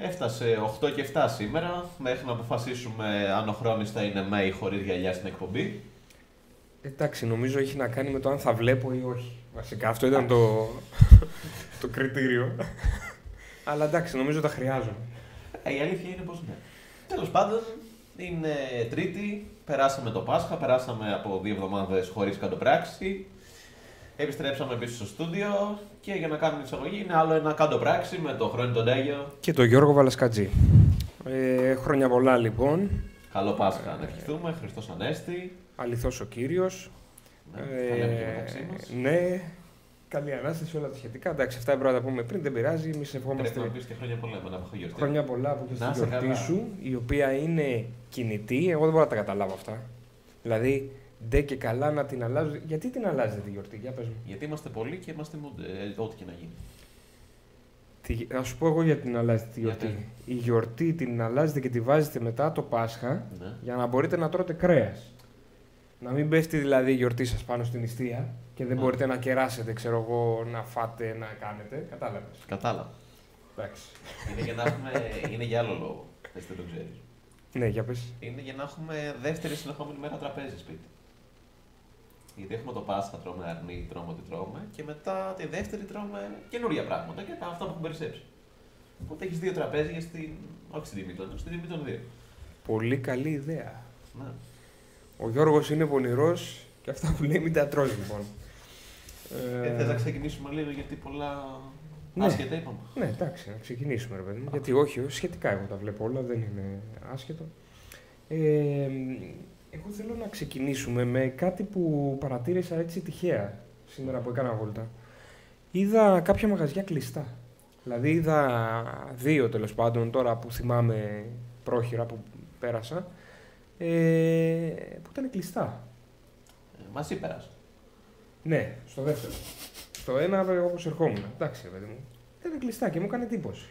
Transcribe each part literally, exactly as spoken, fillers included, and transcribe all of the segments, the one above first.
Έφτασε οκτώ και επτά σήμερα, μέχρι να αποφασίσουμε αν ο Χρόνης θα είναι με ή χωρίς γυαλιά στην εκπομπή. Εντάξει, νομίζω έχει να κάνει με το αν θα βλέπω ή όχι. Βασικά αυτό ήταν το, το κριτήριο. Αλλά εντάξει, νομίζω τα χρειάζομαι. Ε, η αλήθεια είναι πως ναι. Τέλος πάντων, είναι Τρίτη, περάσαμε το Πάσχα, περάσαμε από δύο εβδομάδες χωρίς καντοπράξη. Επιστρέψαμε πίσω στο στούντιο και για να κάνουμε εισαγωγή είναι άλλο ένα καντοπράξη με τον Χρόνη τον Τέγιο. Και τον Γιώργο Βαλασκατζή. Ε, χρόνια πολλά λοιπόν. Καλό Πάσχα να ευχηθούμε, Χριστός Ανέστη. Αληθώς ο Κύριος. Ναι, θα λέμε και μεταξύ μας. Ναι, καλή Ανάσταση, όλα τα σχετικά. Εντάξει, αυτά πρέπει να τα πούμε πριν, δεν πειράζει. Εμείς ευχόμαστε. Πρέπει να πεις και χρόνια πολλά, εμένα που έχω γιορτή. Χρόνια πολλά από Να τη είσαι γιορτή καλά. σου, η οποία είναι κινητή. Εγώ δεν μπορώ να τα καταλάβω αυτά. Δηλαδή, ντε και καλά να την αλλάζω. Γιατί την αλλάζετε τη γιορτή, για πες μου. Γιατί είμαστε πολλοί και είμαστε mood, ε, ό,τι και να γίνει. Τι, θα σου πω εγώ γιατί την αλλάζετε τη γιορτή. Γιατί? Η γιορτή την αλλάζετε και τη βάζετε μετά το Πάσχα Ναι. για να μπορείτε να τρώτε κρέας. Να μην πέφτει δηλαδή η γιορτή σας πάνω στην νηστεία και δεν Ναι. μπορείτε να κεράσετε, ξέρω εγώ, να φάτε, να κάνετε. Κατάλαβες. Κατάλαβα. Εντάξει. Είναι για να έχουμε. Είναι για άλλο λόγο. Εσύ δεν το ξέρεις. Ναι, για πες. Είναι για να έχουμε δεύτερη συνεχόμενη μέρα τραπέζι σπίτι. Γιατί έχουμε το Πάσχα, τρώμε αρνί, τρώμε ό,τι τρώμε και μετά τη δεύτερη τρώμε καινούρια πράγματα και τα αυτά που έχουν περισσέψει. Οπότε έχει δύο τραπέζια στην. Όχι στην τιμή των, στην τιμή των δύο. Πολύ καλή ιδέα. Ναι. Ο Γιώργος είναι πονηρός και αυτά που λέει μην τα τρως λοιπόν. Ε, θες να ξεκινήσουμε λίγο γιατί πολλά ναι. άσχετα είπαμε. Ναι, εντάξει, να ξεκινήσουμε ρε παιδί μου. Γιατί όχι, σχετικά εγώ τα βλέπω όλα, δεν είναι άσχετο. Ε, εγώ θέλω να ξεκινήσουμε με κάτι που παρατήρησα έτσι τυχαία σήμερα που έκανα βόλτα. Είδα κάποια μαγαζιά κλειστά. Δηλαδή είδα δύο τέλος πάντων τώρα που θυμάμαι πρόχειρα που πέρασα ε, που ήταν κλειστά. Ε, μαζί πέρασε. Ναι, στο δεύτερο. Στο ένα όπως ερχόμουν. Εντάξει, ρε παιδί μου. Ήταν κλειστά και μου έκανε εντύπωση.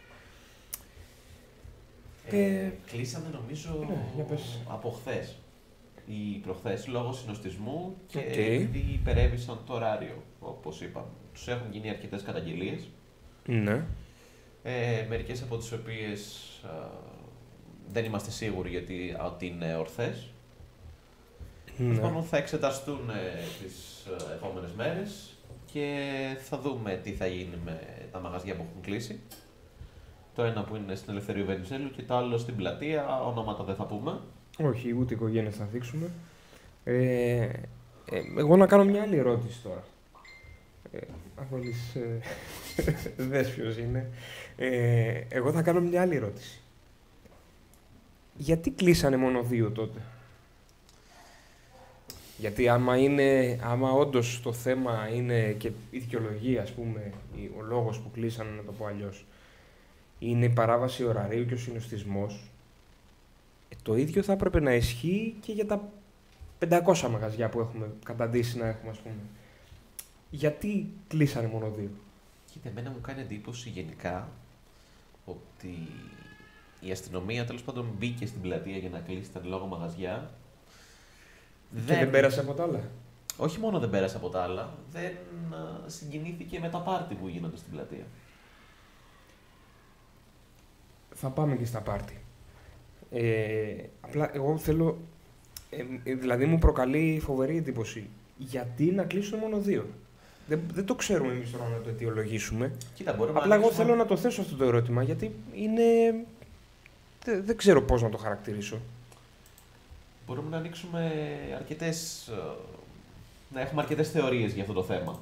Ε, Ε, κλείσανε νομίζω ναι, για πες. από χθες ή προχθές λόγω συνοστισμού και Οκ. επειδή υπερέβησαν το ωράριο, όπως είπαμε. Τους έχουν γίνει αρκετές καταγγελίες, Ναι. ε, μερικές από τις οποίες α, δεν είμαστε σίγουροι γιατί α, ότι είναι ορθές. Ναι. Λοιπόν, θα εξεταστούν ε, τις ε, επόμενες μέρες και θα δούμε τι θα γίνει με τα μαγαζιά που έχουν κλείσει. Το ένα που είναι στην Ελευθερίου Βενιζέλου και το άλλο στην Πλατεία, ονόματα δεν θα πούμε. Όχι, ούτε οικογένειες θα δείξουμε. Ε, ε, εγώ να κάνω μια άλλη ερώτηση τώρα. Ε, Αφόλης, ε, δες ποιος είναι. Ε, εγώ θα κάνω μια άλλη ερώτηση. Γιατί κλείσανε μόνο δύο τότε? Γιατί άμα, είναι, άμα όντως το θέμα είναι και η δικαιολογία, ας πούμε, ο λόγος που κλείσανε, να το πω αλλιώς, είναι η παράβαση ωραρίου και ο συνοστισμός, ε, το ίδιο θα έπρεπε να ισχύει και για τα πεντακόσια μαγαζιά που έχουμε καταντήσει να έχουμε, ας πούμε. Γιατί κλείσανε μόνο δύο? Κοίτα, εμένα μου κάνει εντύπωση γενικά ότι η αστυνομία τέλος πάντων μπήκε στην πλατεία για να κλείσει τα λόγω μαγαζιά. Και δεν πέρασε από τα άλλα. Όχι μόνο δεν πέρασε από τα άλλα, δεν α, συγκινήθηκε με τα πάρτι που γίνονται στην πλατεία. Θα πάμε και στα πάρτι. Ε, απλά εγώ θέλω, ε, ε, δηλαδή μου προκαλεί φοβερή εντύπωση. Γιατί να κλείσουν μόνο δύο? Δεν, δεν το ξέρουμε εμείς τώρα να το αιτιολογήσουμε. Κοίτα, μπορούμε Απλά να εγώ ανοίξουμε- θέλω να το θέσω αυτό το ερώτημα, γιατί είναι... Δεν, δεν ξέρω πώς να το χαρακτηρίσω. Μπορούμε να ανοίξουμε αρκετές, ε, να έχουμε αρκετές θεωρίες για αυτό το θέμα.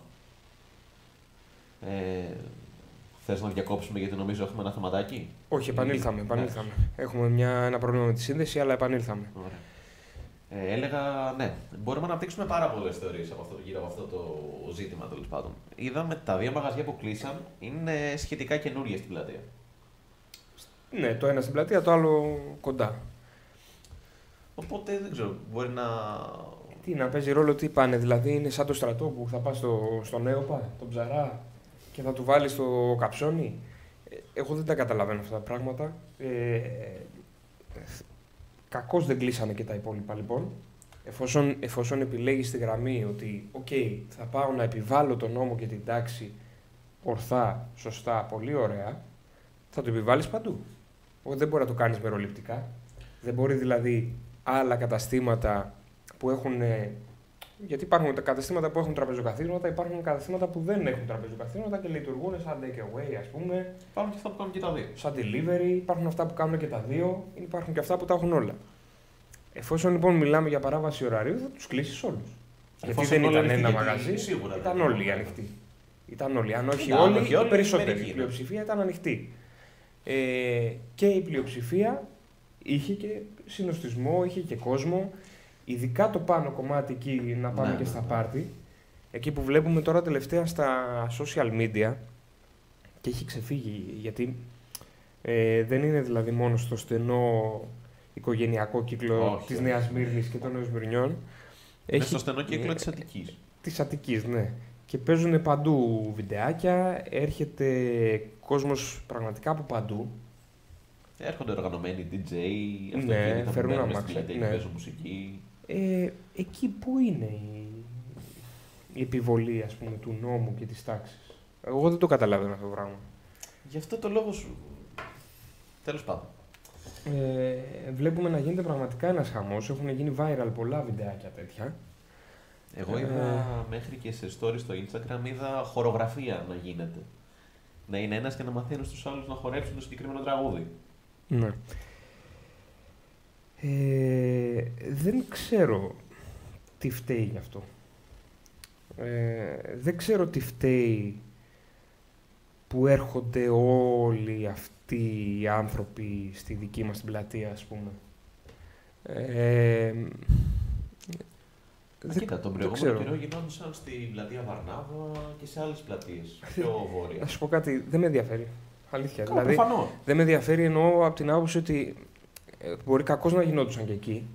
Ε, θες να διακόψουμε γιατί νομίζω έχουμε ένα θεματάκι? Όχι, επανήλθαμε, Ναι. επανήλθαμε. Έχουμε μια, ένα πρόβλημα με τη σύνδεση, αλλά επανήλθαμε. Ωραία. Ε, έλεγα, ναι, μπορούμε να αναπτύξουμε πάρα πολλές θεωρίες από αυτό, γύρω από αυτό το ζήτημα τέλος πάντων. Είδαμε τα δύο μαγαζιά που κλείσαν είναι σχετικά καινούργια στην πλατεία. Ναι, το ένα στην πλατεία, το άλλο κοντά. Οπότε δεν ξέρω, μπορεί να. Τι να παίζει ρόλο, τι πάνε, δηλαδή είναι σαν το στρατό που θα πας στο, στον Έωπα, τον Ψαρά και θα του βάλεις το καψόνι. Ε, εγώ δεν τα καταλαβαίνω αυτά τα πράγματα. Ε, κακώς δεν κλείσανε και τα υπόλοιπα λοιπόν. Εφόσον, εφόσον επιλέγεις τη γραμμή ότι οκ, okay, θα πάω να επιβάλλω τον νόμο και την τάξη ορθά, σωστά, πολύ ωραία, θα το επιβάλλεις παντού. Δεν μπορεί να το κάνεις μεροληπτικά. Δεν μπορεί δηλαδή άλλα καταστήματα που έχουν. Γιατί υπάρχουν τα καταστήματα που έχουν τραπεζοκαθίσματα, υπάρχουν καταστήματα που δεν έχουν τραπεζοκαθίσματα και λειτουργούν σαν take away, ας πούμε. Υπάρχουν και αυτά που κάνουν και τα δύο. Σαν delivery, υπάρχουν αυτά που κάνουν και τα δύο, υπάρχουν και αυτά που τα έχουν όλα. Εφόσον λοιπόν μιλάμε για παράβαση ωραρίου, θα τους κλείσεις όλους. Γιατί δεν ήταν ανοιχτή, ένα μαγαζί, σίγουρα ήταν όλοι ανοιχτοί. Ήταν όλοι. Αν όχι ήταν, όλοι, όχι οι όλοι, περισσότεροι. Η πλειοψηφία ήταν ανοιχτή. Ε, και η πλειοψηφία είχε και συνοστισμό, είχε και κόσμο. Ειδικά το πάνω κομμάτι εκεί, να πάμε ναι, και ναι, στα ναι. πάρτι. Εκεί που βλέπουμε τώρα τελευταία στα social media και έχει ξεφύγει, γιατί ε, δεν είναι δηλαδή μόνο στο στενό οικογενειακό κύκλο όχι, της όχι. Νέας Σμύρνης και των Νέων Σμυρνιών. Είναι Έχει στο στενό κύκλο της Αττικής. Της Αττικής, ναι. Και παίζουν παντού βιντεάκια, έρχεται κόσμος πραγματικά από παντού. Έρχονται οργανωμένοι ντι τζέι, Ναι, αυτοκίνητα που φέρνουν μπαίνουν στην αμάξια, πλατεία ναι. και παίζουν μουσική. Ε, εκεί πού είναι η, η επιβολή, ας πούμε, του νόμου και της τάξης. Εγώ δεν το καταλαβαίνω αυτό το πράγμα. Γι' αυτό το λόγο σου. Τέλος πάντων. Ε, βλέπουμε να γίνεται πραγματικά ένας χαμός. Έχουν γίνει viral πολλά βιντεάκια τέτοια. Εγώ Ε, είδα μέχρι και σε stories στο Instagram, είδα χορογραφία να γίνεται. Να είναι ένας και να μαθαίνει στους άλλους να χορέψουν το συγκεκριμένο τραγούδι. Ναι. Ε, δεν ξέρω τι φταίει γι' αυτό. Ε, δεν ξέρω τι φταίει που έρχονται όλοι αυτοί οι άνθρωποι στη δική μας την πλατεία, ας πούμε. Ε, Μα δεν- κοίτα, τον δεν προηγούμενο ξέρω. καιρό γινόντουσαν στην πλατεία Βαρνάβα και σε άλλες πλατείες πιο βόρεια. Να σου πω κάτι, δεν με ενδιαφέρει. Αλήθεια. Καλά, δηλαδή, προφανώς. δεν με ενδιαφέρει εννοώ από την άποψη ότι ε, μπορεί κακώς να γινόντουσαν και εκεί.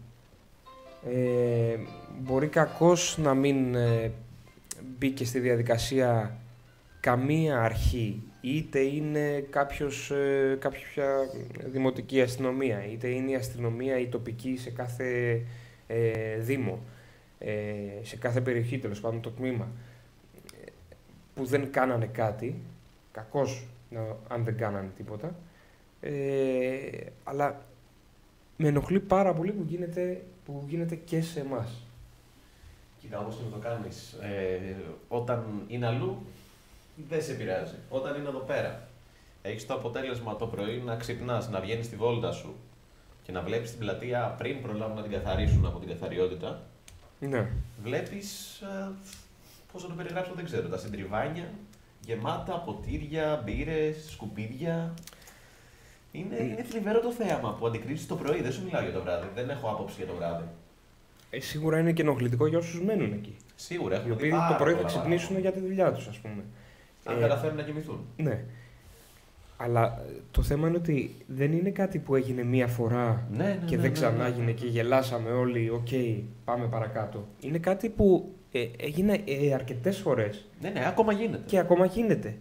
Ε, μπορεί κακώς να μην ε, μπήκε στη διαδικασία καμία αρχή. Είτε είναι κάποιος, ε, κάποια δημοτική αστυνομία, είτε είναι η αστυνομία η τοπική σε κάθε ε, δήμο, ε, σε κάθε περιοχή, τέλος πάντων το τμήμα, ε, που δεν κάνανε κάτι, κακώς να- αν δεν κάνανε τίποτα, ε, αλλά με ενοχλεί πάρα πολύ που γίνεται, που γίνεται και σε εμάς. Κοίτα, όπως και να το κάνεις, ε, όταν είναι αλλού, δεν σε πειράζει. Όταν είναι εδώ πέρα, έχεις το αποτέλεσμα το πρωί να ξυπνάς, να βγαίνεις στη βόλτα σου και να βλέπεις την πλατεία πριν προλάβουν να την καθαρίσουν από την καθαριότητα, Ναι. βλέπεις, ε, πώς να το περιγράψω, δεν ξέρω, τα συντριβάνια γεμάτα ποτήρια, μπύρες, σκουπίδια. Είναι, είναι θλιβερό το θέαμα που αντικρίζεις το πρωί. Δεν σου μιλάω για το βράδυ. Δεν έχω άποψη για το βράδυ. Ε, σίγουρα είναι και ενοχλητικό για όσους μένουν εκεί. Σίγουρα Οι έχουμε οποίοι δει πάρα το πρωί θα πολλά ξυπνήσουν πράγματα. για τη δουλειά τους, ας πούμε. Αν Ε, καταφέρουν να κοιμηθούν. Ναι. Αλλά ε, το θέμα είναι ότι δεν είναι κάτι που έγινε μία φορά Ναι, ναι, και ναι, δεν ναι, ξανάγινε ναι. και γελάσαμε όλοι, οκ, πάμε παρακάτω. Είναι κάτι που ε, έγινε ε, αρκετές φορές Ναι, ναι, ακόμα γίνεται. και ακόμα γίνεται.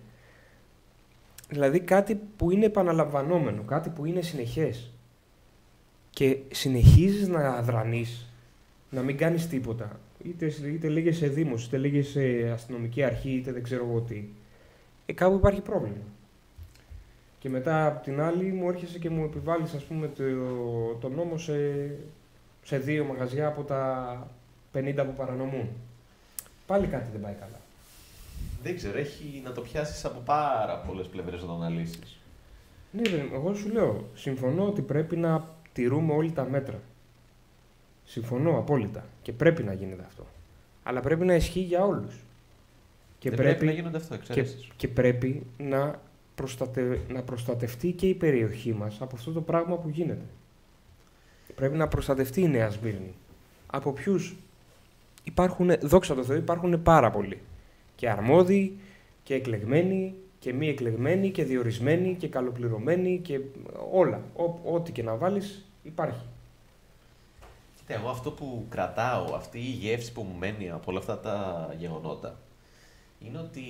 Δηλαδή κάτι που είναι επαναλαμβανόμενο, κάτι που είναι συνεχές. Και συνεχίζεις να αδρανείς, να μην κάνεις τίποτα. Είτε, είτε λέγες σε δήμος, είτε λέγες σε αστυνομική αρχή, είτε δεν ξέρω εγώ τι. Ε, κάπου υπάρχει πρόβλημα. Και μετά από την άλλη μου έρχεσαι και μου επιβάλλεις, ας πούμε, το, το νόμο σε, σε δύο μαγαζιά από τα πενήντα που παρανομούν. Πάλι κάτι δεν πάει καλά. Δεν ξέρω, έχει να το πιάσεις από πάρα πολλές πλευρές να το αναλύσεις. Ναι, ρε, εγώ σου λέω, συμφωνώ ότι πρέπει να τηρούμε όλοι τα μέτρα. Συμφωνώ απόλυτα και πρέπει να γίνεται αυτό. Αλλά πρέπει να ισχύει για όλους. Και Δεν πρέπει, πρέπει να γίνονται αυτό, και, εξαιρέσεις. και πρέπει να, προστατε, να προστατευτεί και η περιοχή μας από αυτό το πράγμα που γίνεται. Πρέπει να προστατευτεί η Νέα Σμύρνη. Από ποιους? Υπάρχουν, δόξα τω Θεώ, υπάρχουν πάρα πολλοί. Και αρμόδιοι και εκλεγμένοι και μη εκλεγμένοι και διορισμένοι και καλοπληρωμένοι και όλα. Ό, ό,τι και να βάλεις υπάρχει. Κοίτα, εγώ αυτό που κρατάω, αυτή η γεύση που μου μένει από όλα αυτά τα γεγονότα, είναι ότι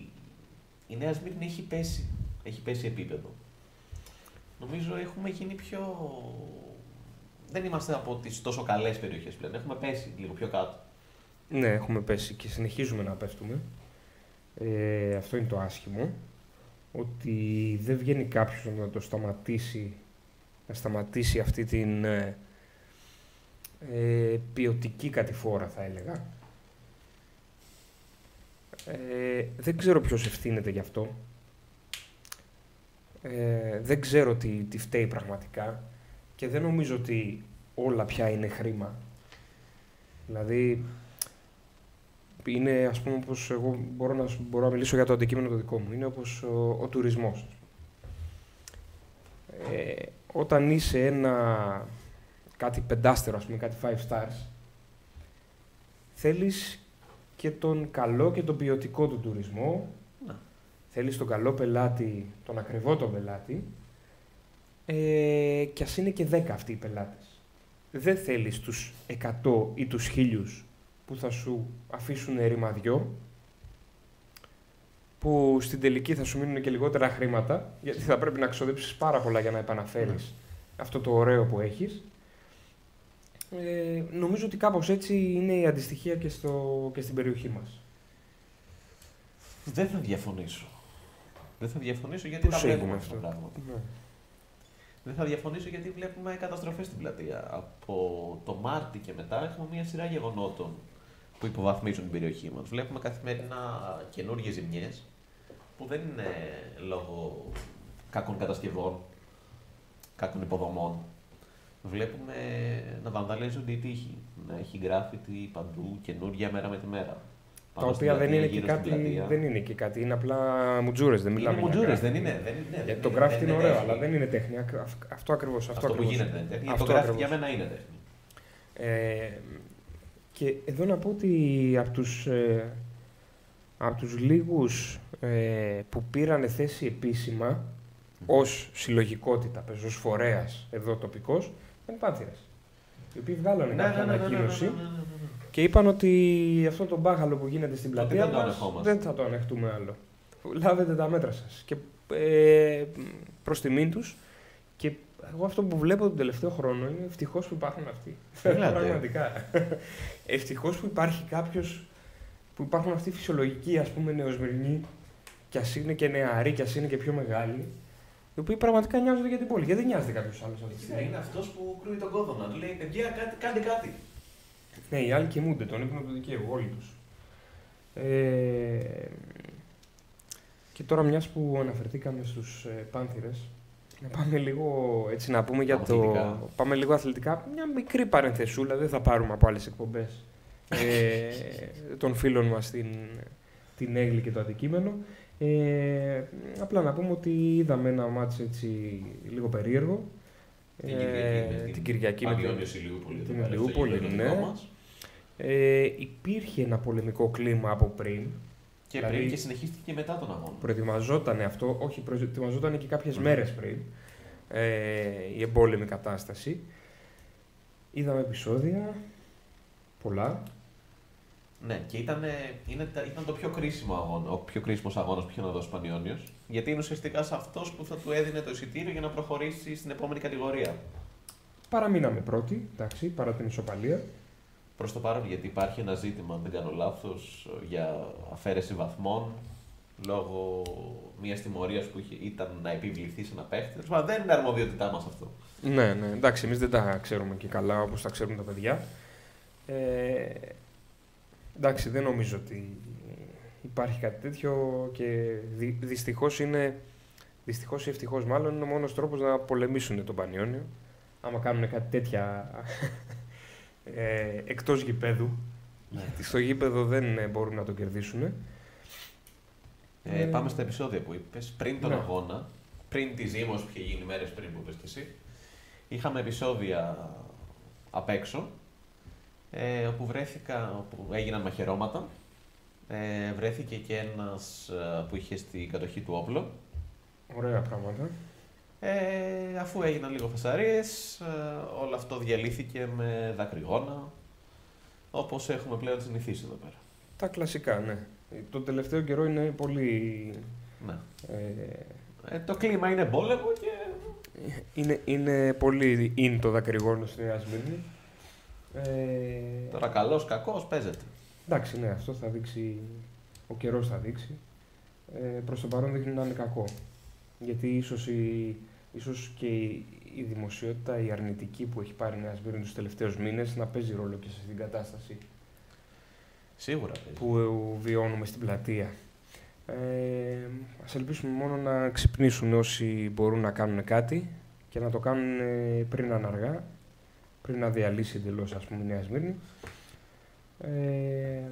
η Νέα Σμύρνη έχει πέσει. Έχει πέσει επίπεδο. Νομίζω έχουμε γίνει πιο... Δεν είμαστε από τις τόσο καλές περιοχές πλέον. Έχουμε πέσει λίγο πιο κάτω. Ναι, έχουμε πέσει και συνεχίζουμε να πέφτουμε. Ε, αυτό είναι το άσχημο. ότι δεν βγαίνει κάποιος να το σταματήσει, να σταματήσει αυτή την ε, ε, ποιοτική κατηφόρα, θα έλεγα. Ε, δεν ξέρω ποιος ευθύνεται γι' αυτό. Ε, δεν ξέρω τι, τι φταίει πραγματικά και δεν νομίζω ότι όλα πια είναι χρήμα. Δηλαδή, είναι, ας πούμε, όπως εγώ μπορώ να, μπορώ να μιλήσω για το αντικείμενο το δικό μου. Είναι όπως ο, ο τουρισμός. Ε, όταν είσαι ένα κάτι πεντάστερο, ας πούμε, κάτι five stars, θέλεις και τον καλό και τον ποιοτικό του τουρισμό. Να. Θέλεις τον καλό πελάτη, τον ακριβό τον πελάτη, ε, και ας είναι και δέκα αυτοί οι πελάτες. Δεν θέλεις τους εκατό ή τους χίλιους που θα σου αφήσουν ρημαδιό, που στην τελική θα σου μείνουν και λιγότερα χρήματα, γιατί θα πρέπει να ξοδέψεις πάρα πολλά για να επαναφέρεις mm. αυτό το ωραίο που έχεις. Ε, νομίζω ότι κάπως έτσι είναι η αντιστοιχεία και, στο, και στην περιοχή μας. Δεν θα διαφωνήσω. Δεν θα διαφωνήσω γιατί τα βλέπουμε αυτά τα πράγματα. Ναι. Δεν θα διαφωνήσω γιατί βλέπουμε καταστροφές στην πλατεία. Από το Μάρτι και μετά έχουμε μια σειρά γεγονότων που υποβαθμίζουν την περιοχή μας. Βλέπουμε καθημερινά καινούργιες ζημιές που δεν είναι λόγω κακών κατασκευών, κακών υποδομών. Βλέπουμε να βανδαλίζονται οι τείχοι, να έχει γκράφιτι παντού καινούργια μέρα με τη μέρα. Τα οποία δεν είναι, και κάτι, δεν είναι και κάτι, είναι απλά μουτζούρες, δεν μιλάμε είναι μουτζούρες, δεν είναι. Δεν είναι, δεν το γκράφιτι είναι ωραίο, αλλά δεν είναι τέχνη. Αυτό ακριβώς. Αυτό, αυτό που γίνεται είναι τέχνη. Αυτό το γκράφιτι για μένα είναι τέχνη. Ε, και εδώ να πω ότι από τους, ε, από τους λίγους ε, που πήραν θέση επίσημα mm. ως συλλογικότητα, ως φορέας εδώ τοπικός, ήταν οι Πάνθυρες. Οι οποίοι βγάλανε ναι, κάποια ναι, ανακοίνωση ναι, ναι, ναι, ναι, ναι, ναι. και είπαν ότι αυτό το μπάχαλο που γίνεται στην πλατεία μας δεν θα το ανεχτούμε άλλο. Λάβετε τα μέτρα σας. Και ε, προς τιμήν τους. Και εγώ αυτό που βλέπω τον τελευταίο χρόνο είναι ευτυχώς που υπάρχουν αυτοί. Πραγματικά. Ευτυχώς που υπάρχει κάποιος, που υπάρχουν αυτοί οι φυσιολογικοί, ας πούμε, νεοσμυρνοί, κι ας είναι και νεαροί, κι ας είναι και πιο μεγάλοι, οι οποίοι πραγματικά νοιάζονται για την πόλη. Γιατί δεν νοιάζεται κάποιος άλλος αυτή τη στιγμή. Είναι αυτός που κρούει τον κόδωνα. Λέει: παιδιά, κάτι, κάντε κάτι. Ναι, οι άλλοι κοιμούνται, τον ύπνο του δικαίου, όλοι τους. Ε, και τώρα, μιας που αναφερθήκαμε στους ε, Πάνθυρες, να πάμε λίγο έτσι να πούμε για το. Πάμε λίγο αθλητικά. Μια μικρή παρενθεσούλα, δεν θα πάρουμε από άλλες εκπομπές ε, των φίλων μας την, την έγκλη και το αντικείμενο. Ε, απλά να πούμε ότι είδαμε ένα μάτς έτσι λίγο περίεργο. Την Κυριακή, ε, την Κυριακή με την Ηλιούπολη. Ναι. Ε, υπήρχε ένα πολεμικό κλίμα από πριν. Και δηλαδή, πριν και συνεχίστηκε και μετά τον αγώνα. Προετοιμαζόταν αυτό, όχι, προετοιμαζόταν και κάποιες mm. μέρες πριν ε, η εμπόλεμη κατάσταση. Είδαμε επεισόδια, πολλά. Ναι, και ήταν, είναι, ήταν το πιο κρίσιμο αγώνα, ο πιο κρίσιμος αγώνας που είχε να δώσει ο Πανιόνιος, γιατί είναι ουσιαστικά σε αυτός που θα του έδινε το εισιτήριο για να προχωρήσει στην επόμενη κατηγορία. Παραμείναμε πρώτοι, εντάξει, παρά την ισοπαλία. Προς το παρόν, γιατί υπάρχει ένα ζήτημα, αν δεν κάνω λάθος, για αφαίρεση βαθμών λόγω μιας τιμωρίας που είχε, ήταν να επιβληθεί σε ένα παίχτη. Δεν είναι αρμοδιότητά μας αυτό. Ναι, ναι, εντάξει, εμείς δεν τα ξέρουμε και καλά όπως τα ξέρουν τα παιδιά. Ε, εντάξει, δεν νομίζω ότι υπάρχει κάτι τέτοιο και δυ, δυστυχώς είναι, δυστυχώς ή ευτυχώς μάλλον, είναι ο μόνος τρόπος να πολεμήσουν τον Πανιόνιο. Άμα κάνουν κάτι τέτοια ε, εκτός γηπέδου, ναι. Γιατί στο γήπεδο δεν μπορούν να το κερδίσουν. Ε, ε, πάμε στα επεισόδια που είπες. Πριν τον ναι. αγώνα, πριν τη ζήμωση που είχε γίνει μέρες πριν που είπες και εσύ, είχαμε επεισόδια απ' έξω, ε, όπου, βρέθηκα, όπου έγιναν μαχαιρώματα. Ε, βρέθηκε και ένας που είχε στην κατοχή του όπλο. Ωραία πράγματα. Ε, αφού έγιναν λίγο φασαρίες, ε, όλο αυτό διαλύθηκε με δακρυγόνα, όπως έχουμε πλέον συνηθίσει εδώ πέρα. Τα κλασικά, ναι. Το τελευταίο καιρό είναι πολύ... Ναι. Ε, ε, το κλίμα είναι πόλεμο και... Είναι, είναι πολύ in το δακρυγόνο στη Νέα Σμύρνη. Ε... Τώρα καλός, κακός, παίζεται. Εντάξει, ναι, αυτό θα δείξει, ο καιρός θα δείξει. ε, προς το παρόν δείχνει να είναι κακό. Γιατί ίσως, η, ίσως και η, η δημοσιότητα, η αρνητική που έχει πάρει η Νέα Σμύρνη τους τελευταίους μήνες να παίζει ρόλο και σε αυτήν την κατάσταση. Σίγουρα παίζει. Που βιώνουμε στην πλατεία. Ε, ας ελπίσουμε μόνο να ξυπνήσουν όσοι μπορούν να κάνουν κάτι και να το κάνουν πριν να είναι αργά, πριν να διαλύσει εντελώς, ας πούμε, η Νέα Σμύρνη. Ε,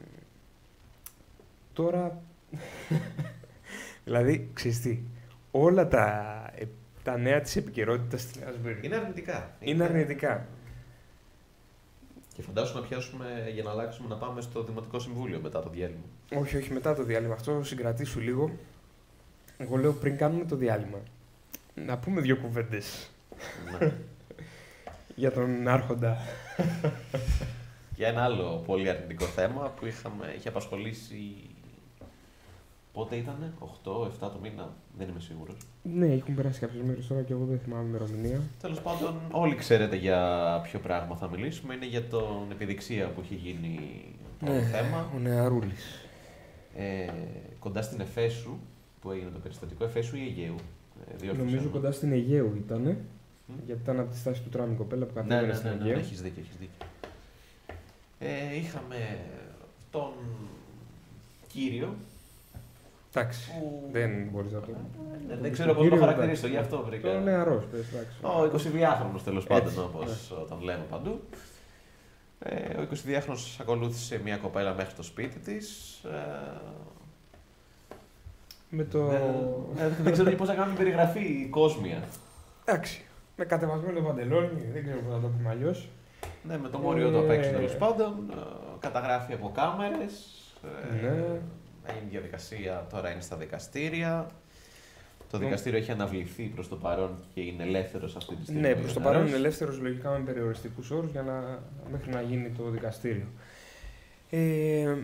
τώρα, δηλαδή, ξέρεις τι, όλα τα, τα νέα της επικαιρότητας στη Νέα Σμύρνη Είναι αρνητικά. είναι αρνητικά. Και φαντάσου να πιάσουμε για να αλλάξουμε να πάμε στο Δημοτικό Συμβούλιο μετά το διάλειμμα. Όχι, όχι, μετά το διάλειμμα. Αυτό συγκρατήσου λίγο. Εγώ λέω πριν κάνουμε το διάλειμμα. Να πούμε δύο κουβέντες. Ναι. Για τον Άρχοντα. Για ένα άλλο πολύ αρνητικό θέμα που είχαμε, είχε απασχολήσει. Πότε ήτανε, οκτώ εφτά το μήνα, δεν είμαι σίγουρος. Ναι, έχουν περάσει κάποιες μέρες τώρα και εγώ δεν θυμάμαι ημερομηνία. Τέλος πάντων, όλοι ξέρετε για ποιο πράγμα θα μιλήσουμε. Είναι για τον επιδειξία που έχει γίνει το Ναι, θέμα. ο Νεαρούλης. Ε, κοντά στην Εφέσου, που έγινε το περιστατικό, Εφέσου ή Αιγαίου. Ε, διόρθωσέ Νομίζω με. κοντά στην Αιγαίου ήτανε. Μμ. Γιατί ήταν από τη στάση του τραμ η κοπέλα που Ναι, ναι, κατέβαινε ναι, στην ναι, ναι, Αιγαίου. έχεις δίκιο, έχεις δίκιο. Ε, είχαμε τον κύριο Εντάξει. που... Δεν μπορείς να το. Ε, δεν ξέρω πώς το χαρακτηρίσω, γι' αυτό βρήκα. Ο νεαρός, πες, εντάξει. Ο εικοσιδυάχρονος τέλος πάντων, Έτσι, όπως τον λέμε παντού. Ε, ο εικοσιδυάχρονος ακολούθησε μια κοπέλα μέχρι το σπίτι της. Ε, Με το. δεν, ε, δεν ξέρω και πώς θα κάνουμε περιγραφή κόσμια. Εντάξει. Με κατεβασμένο παντελόνι, δεν ξέρω πώς να το πούμε αλλιώς. Ναι, με το μόριο του απ' έξω Ε, τέλος πάντων. Ε, καταγράφει από κάμερες. Ε, Ναι. Έγινε διαδικασία, τώρα είναι στα δικαστήρια. Το Ναι. δικαστήριο έχει αναβληθεί προς το παρόν και είναι ελεύθερος αυτή τη στιγμή. Ναι, ο προς το νεαρός. παρόν είναι ελεύθερος λογικά με περιοριστικούς όρους για να, μέχρι να γίνει το δικαστήριο. Ε,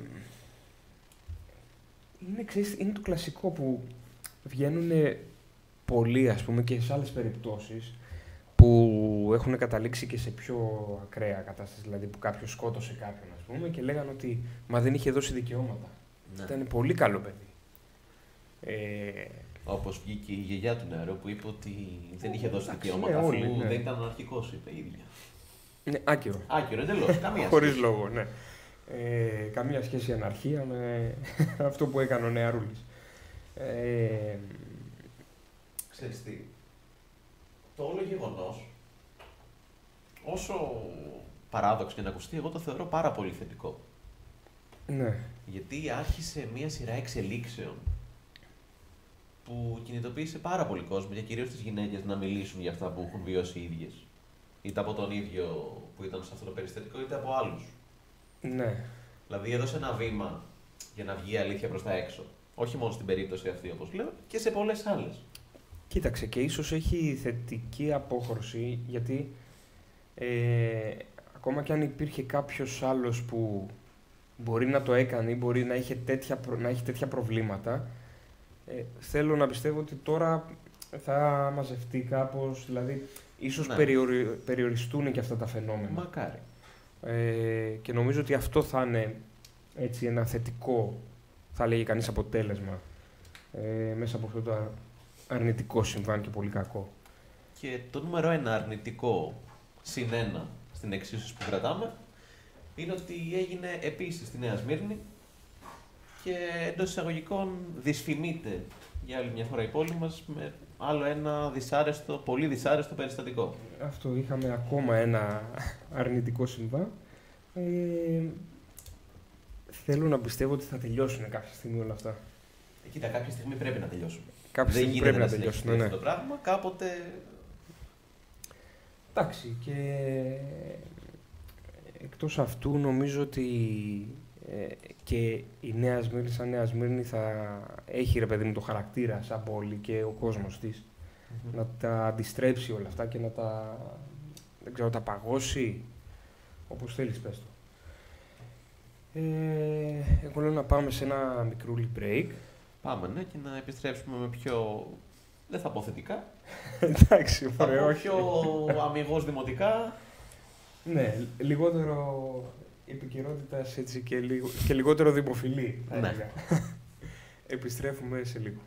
είναι, ξέρεις, είναι το κλασικό που βγαίνουν πολλοί, ας πούμε, και σε άλλες περιπτώσεις που έχουν καταλήξει και σε πιο ακραία κατάσταση, δηλαδή που κάποιος σκότωσε κάποιον, ας πούμε, και λέγανε ότι μα δεν είχε δώσει δικαιώματα. Ναι. Ήταν πολύ καλό παιδί. Ε, Όπως βγήκε η γιαγιά του νεαρού που είπε ότι δεν είχε δώσει Εντάξει, δικαιώματα ναι, αφού όλοι, ναι. δεν ήταν αναρχικός, είπε η ίδια. ναι, άκυρο. Άκυρο, εντελώς, καμία Χωρίς σχέση. λόγο, ναι. Ε, καμία σχέση αναρχία με αυτό που έκανε ο Νεαρούλης. Ε, Ξέρεις τι, το όλο γεγονός, όσο παράδοξο και να ακουστεί, εγώ το θεωρώ πάρα πολύ θετικό. ναι, Γιατί άρχισε μία σειρά εξελίξεων που κινητοποίησε πάρα πολύ κόσμο και κυρίως τις γυναίκες να μιλήσουν για αυτά που έχουν βιώσει οι ίδιες. Είτε από τον ίδιο που ήταν σε αυτό το περιστατικό, είτε από άλλους. ναι. Δηλαδή έδωσε ένα βήμα για να βγει η αλήθεια προς τα έξω. Όχι μόνο στην περίπτωση αυτή, όπως λέω, και σε πολλές άλλες. Κοίταξε, και ίσως έχει θετική απόχρωση, γιατί ε, ακόμα κι αν υπήρχε κάποιος άλλος που μπορεί να το έκανε ή μπορεί να, είχε τέτοια, προ- να έχει τέτοια προβλήματα, ε, θέλω να πιστεύω ότι τώρα θα μαζευτεί κάπως, δηλαδή ίσως Ναι. περιορι- περιοριστούν και αυτά τα φαινόμενα. Μακάρι. Ε, και νομίζω ότι αυτό θα είναι έτσι ένα θετικό, θα λέγει κανείς, αποτέλεσμα ε, μέσα από αυτό το αρνητικό συμβάν και πολύ κακό. Και το νούμερο ένα αρνητικό συν ένα στην εξίσωση που κρατάμε είναι ότι έγινε επίσης στη Νέα Σμύρνη και εντός εισαγωγικών δυσφημείται για άλλη μια φορά η πόλη μας με άλλο ένα δυσάρεστο, πολύ δυσάρεστο περιστατικό. Αυτό, είχαμε ακόμα ένα αρνητικό συμβάν. Ε, θέλω να πιστεύω ότι θα τελειώσουν κάποια στιγμή όλα αυτά. Ε, Κοίτα, κάποια στιγμή πρέπει να τελειώσουμε. Κάποια Δεν στιγμή γίνεται πρέπει να συνεχιστεί τελειώσουν, ναι. αυτό το πράγμα. Κάποτε. Εντάξει, και εκτός αυτού νομίζω ότι ε, και η Νέα Σμύρνη σαν Νέα Σμύρνη θα έχει, ρε παιδί μου, το χαρακτήρα σαν πόλη και ο κόσμος της να τα αντιστρέψει όλα αυτά και να τα, δεν ξέρω, τα παγώσει, όπως θέλεις πες το. Ε, εγώ λέω να πάμε σε ένα μικρούλι break. Πάμε, ναι, και να επιστρέψουμε με πιο. Δεν θα πω θετικά. Εντάξει, Θα ωραία, πω όχι. πιο αμιγώς δημοτικά. Ναι, λιγότερο επικαιρότητας έτσι και, λίγο, και λιγότερο δημοφιλή, θα Ναι. έλεγα. Επιστρέφουμε σε λίγο.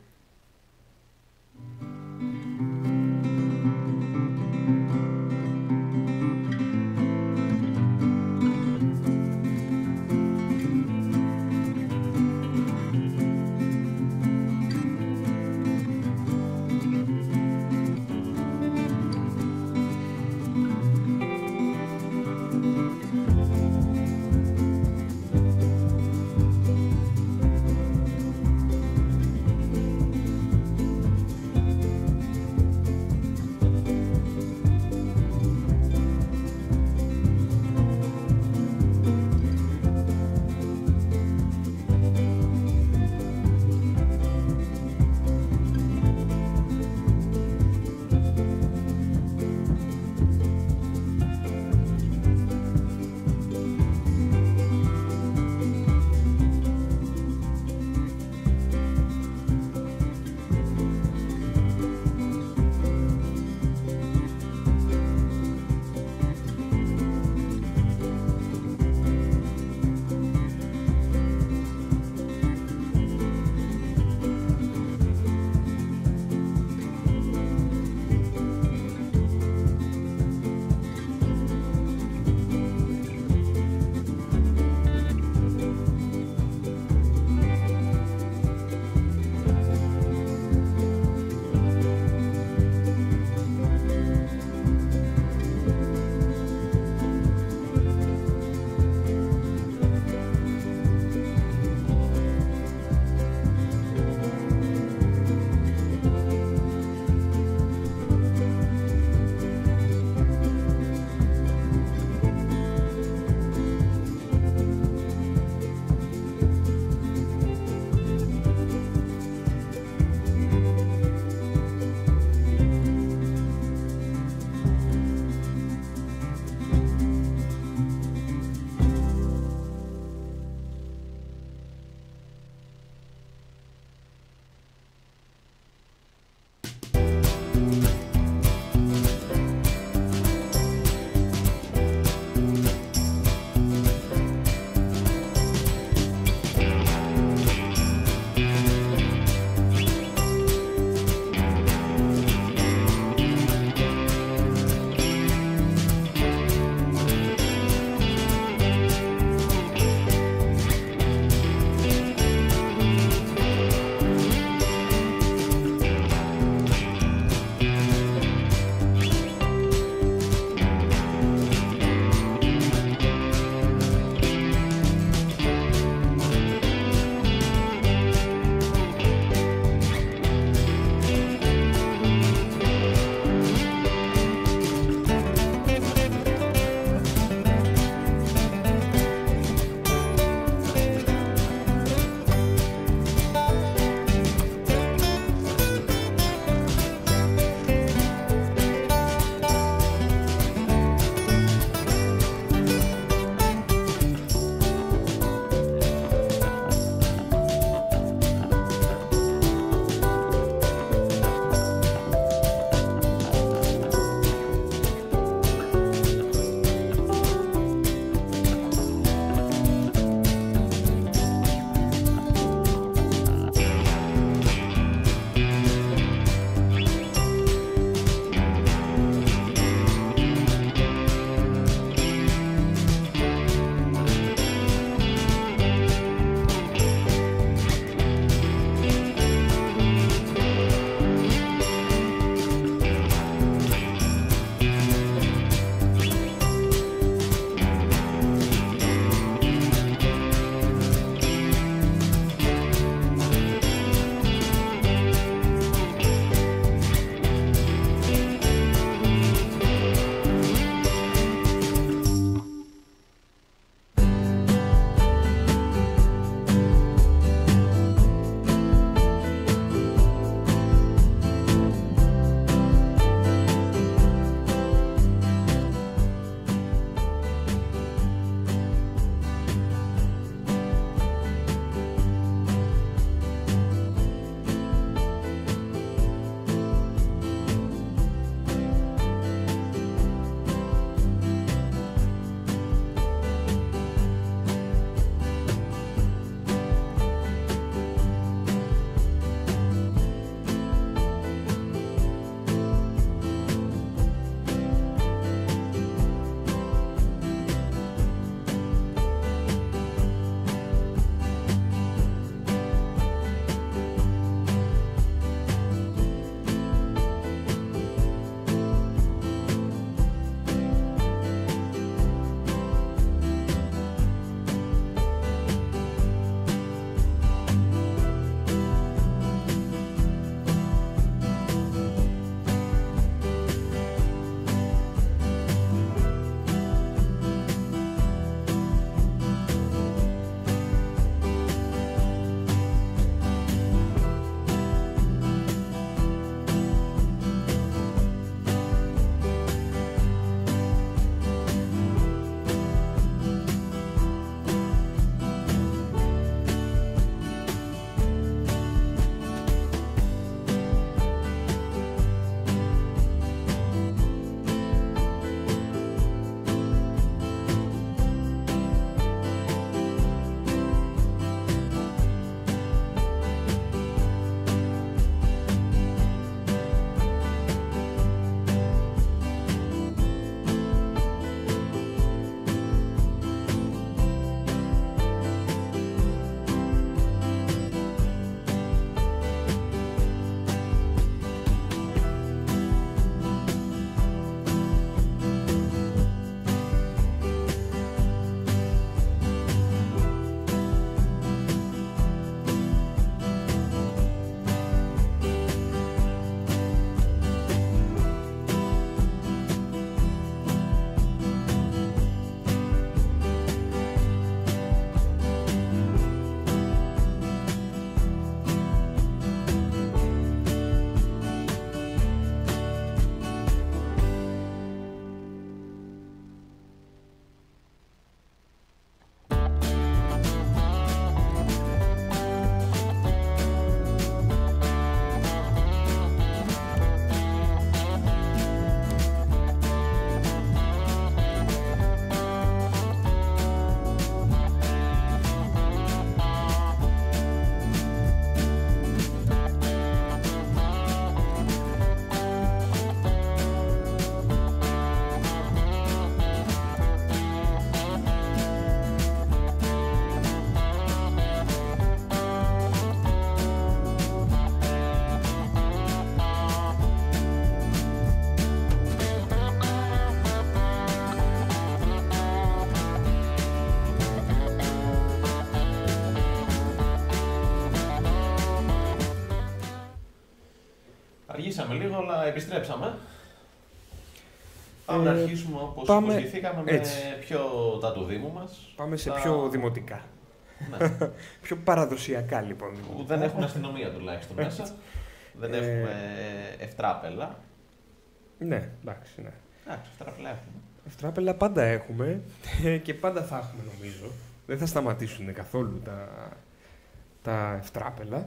Αργήσαμε λίγο, αλλά επιστρέψαμε. Πάμε ε, να αρχίσουμε όπως πάμε... υποσχεθήκαμε με πιο τα του Δήμου μας. Πάμε σε τα... πιο δημοτικά. Ναι. Πιο παραδοσιακά λοιπόν. Που δεν έχουν αστυνομία τουλάχιστον μέσα. Δεν έχουμε ευτράπελα. Ναι, εντάξει, ναι. Εντάξει, ευτράπελα έχουμε. Ευτράπελα πάντα έχουμε και πάντα θα έχουμε νομίζω. Δεν θα σταματήσουν καθόλου τα, τα ευτράπελα.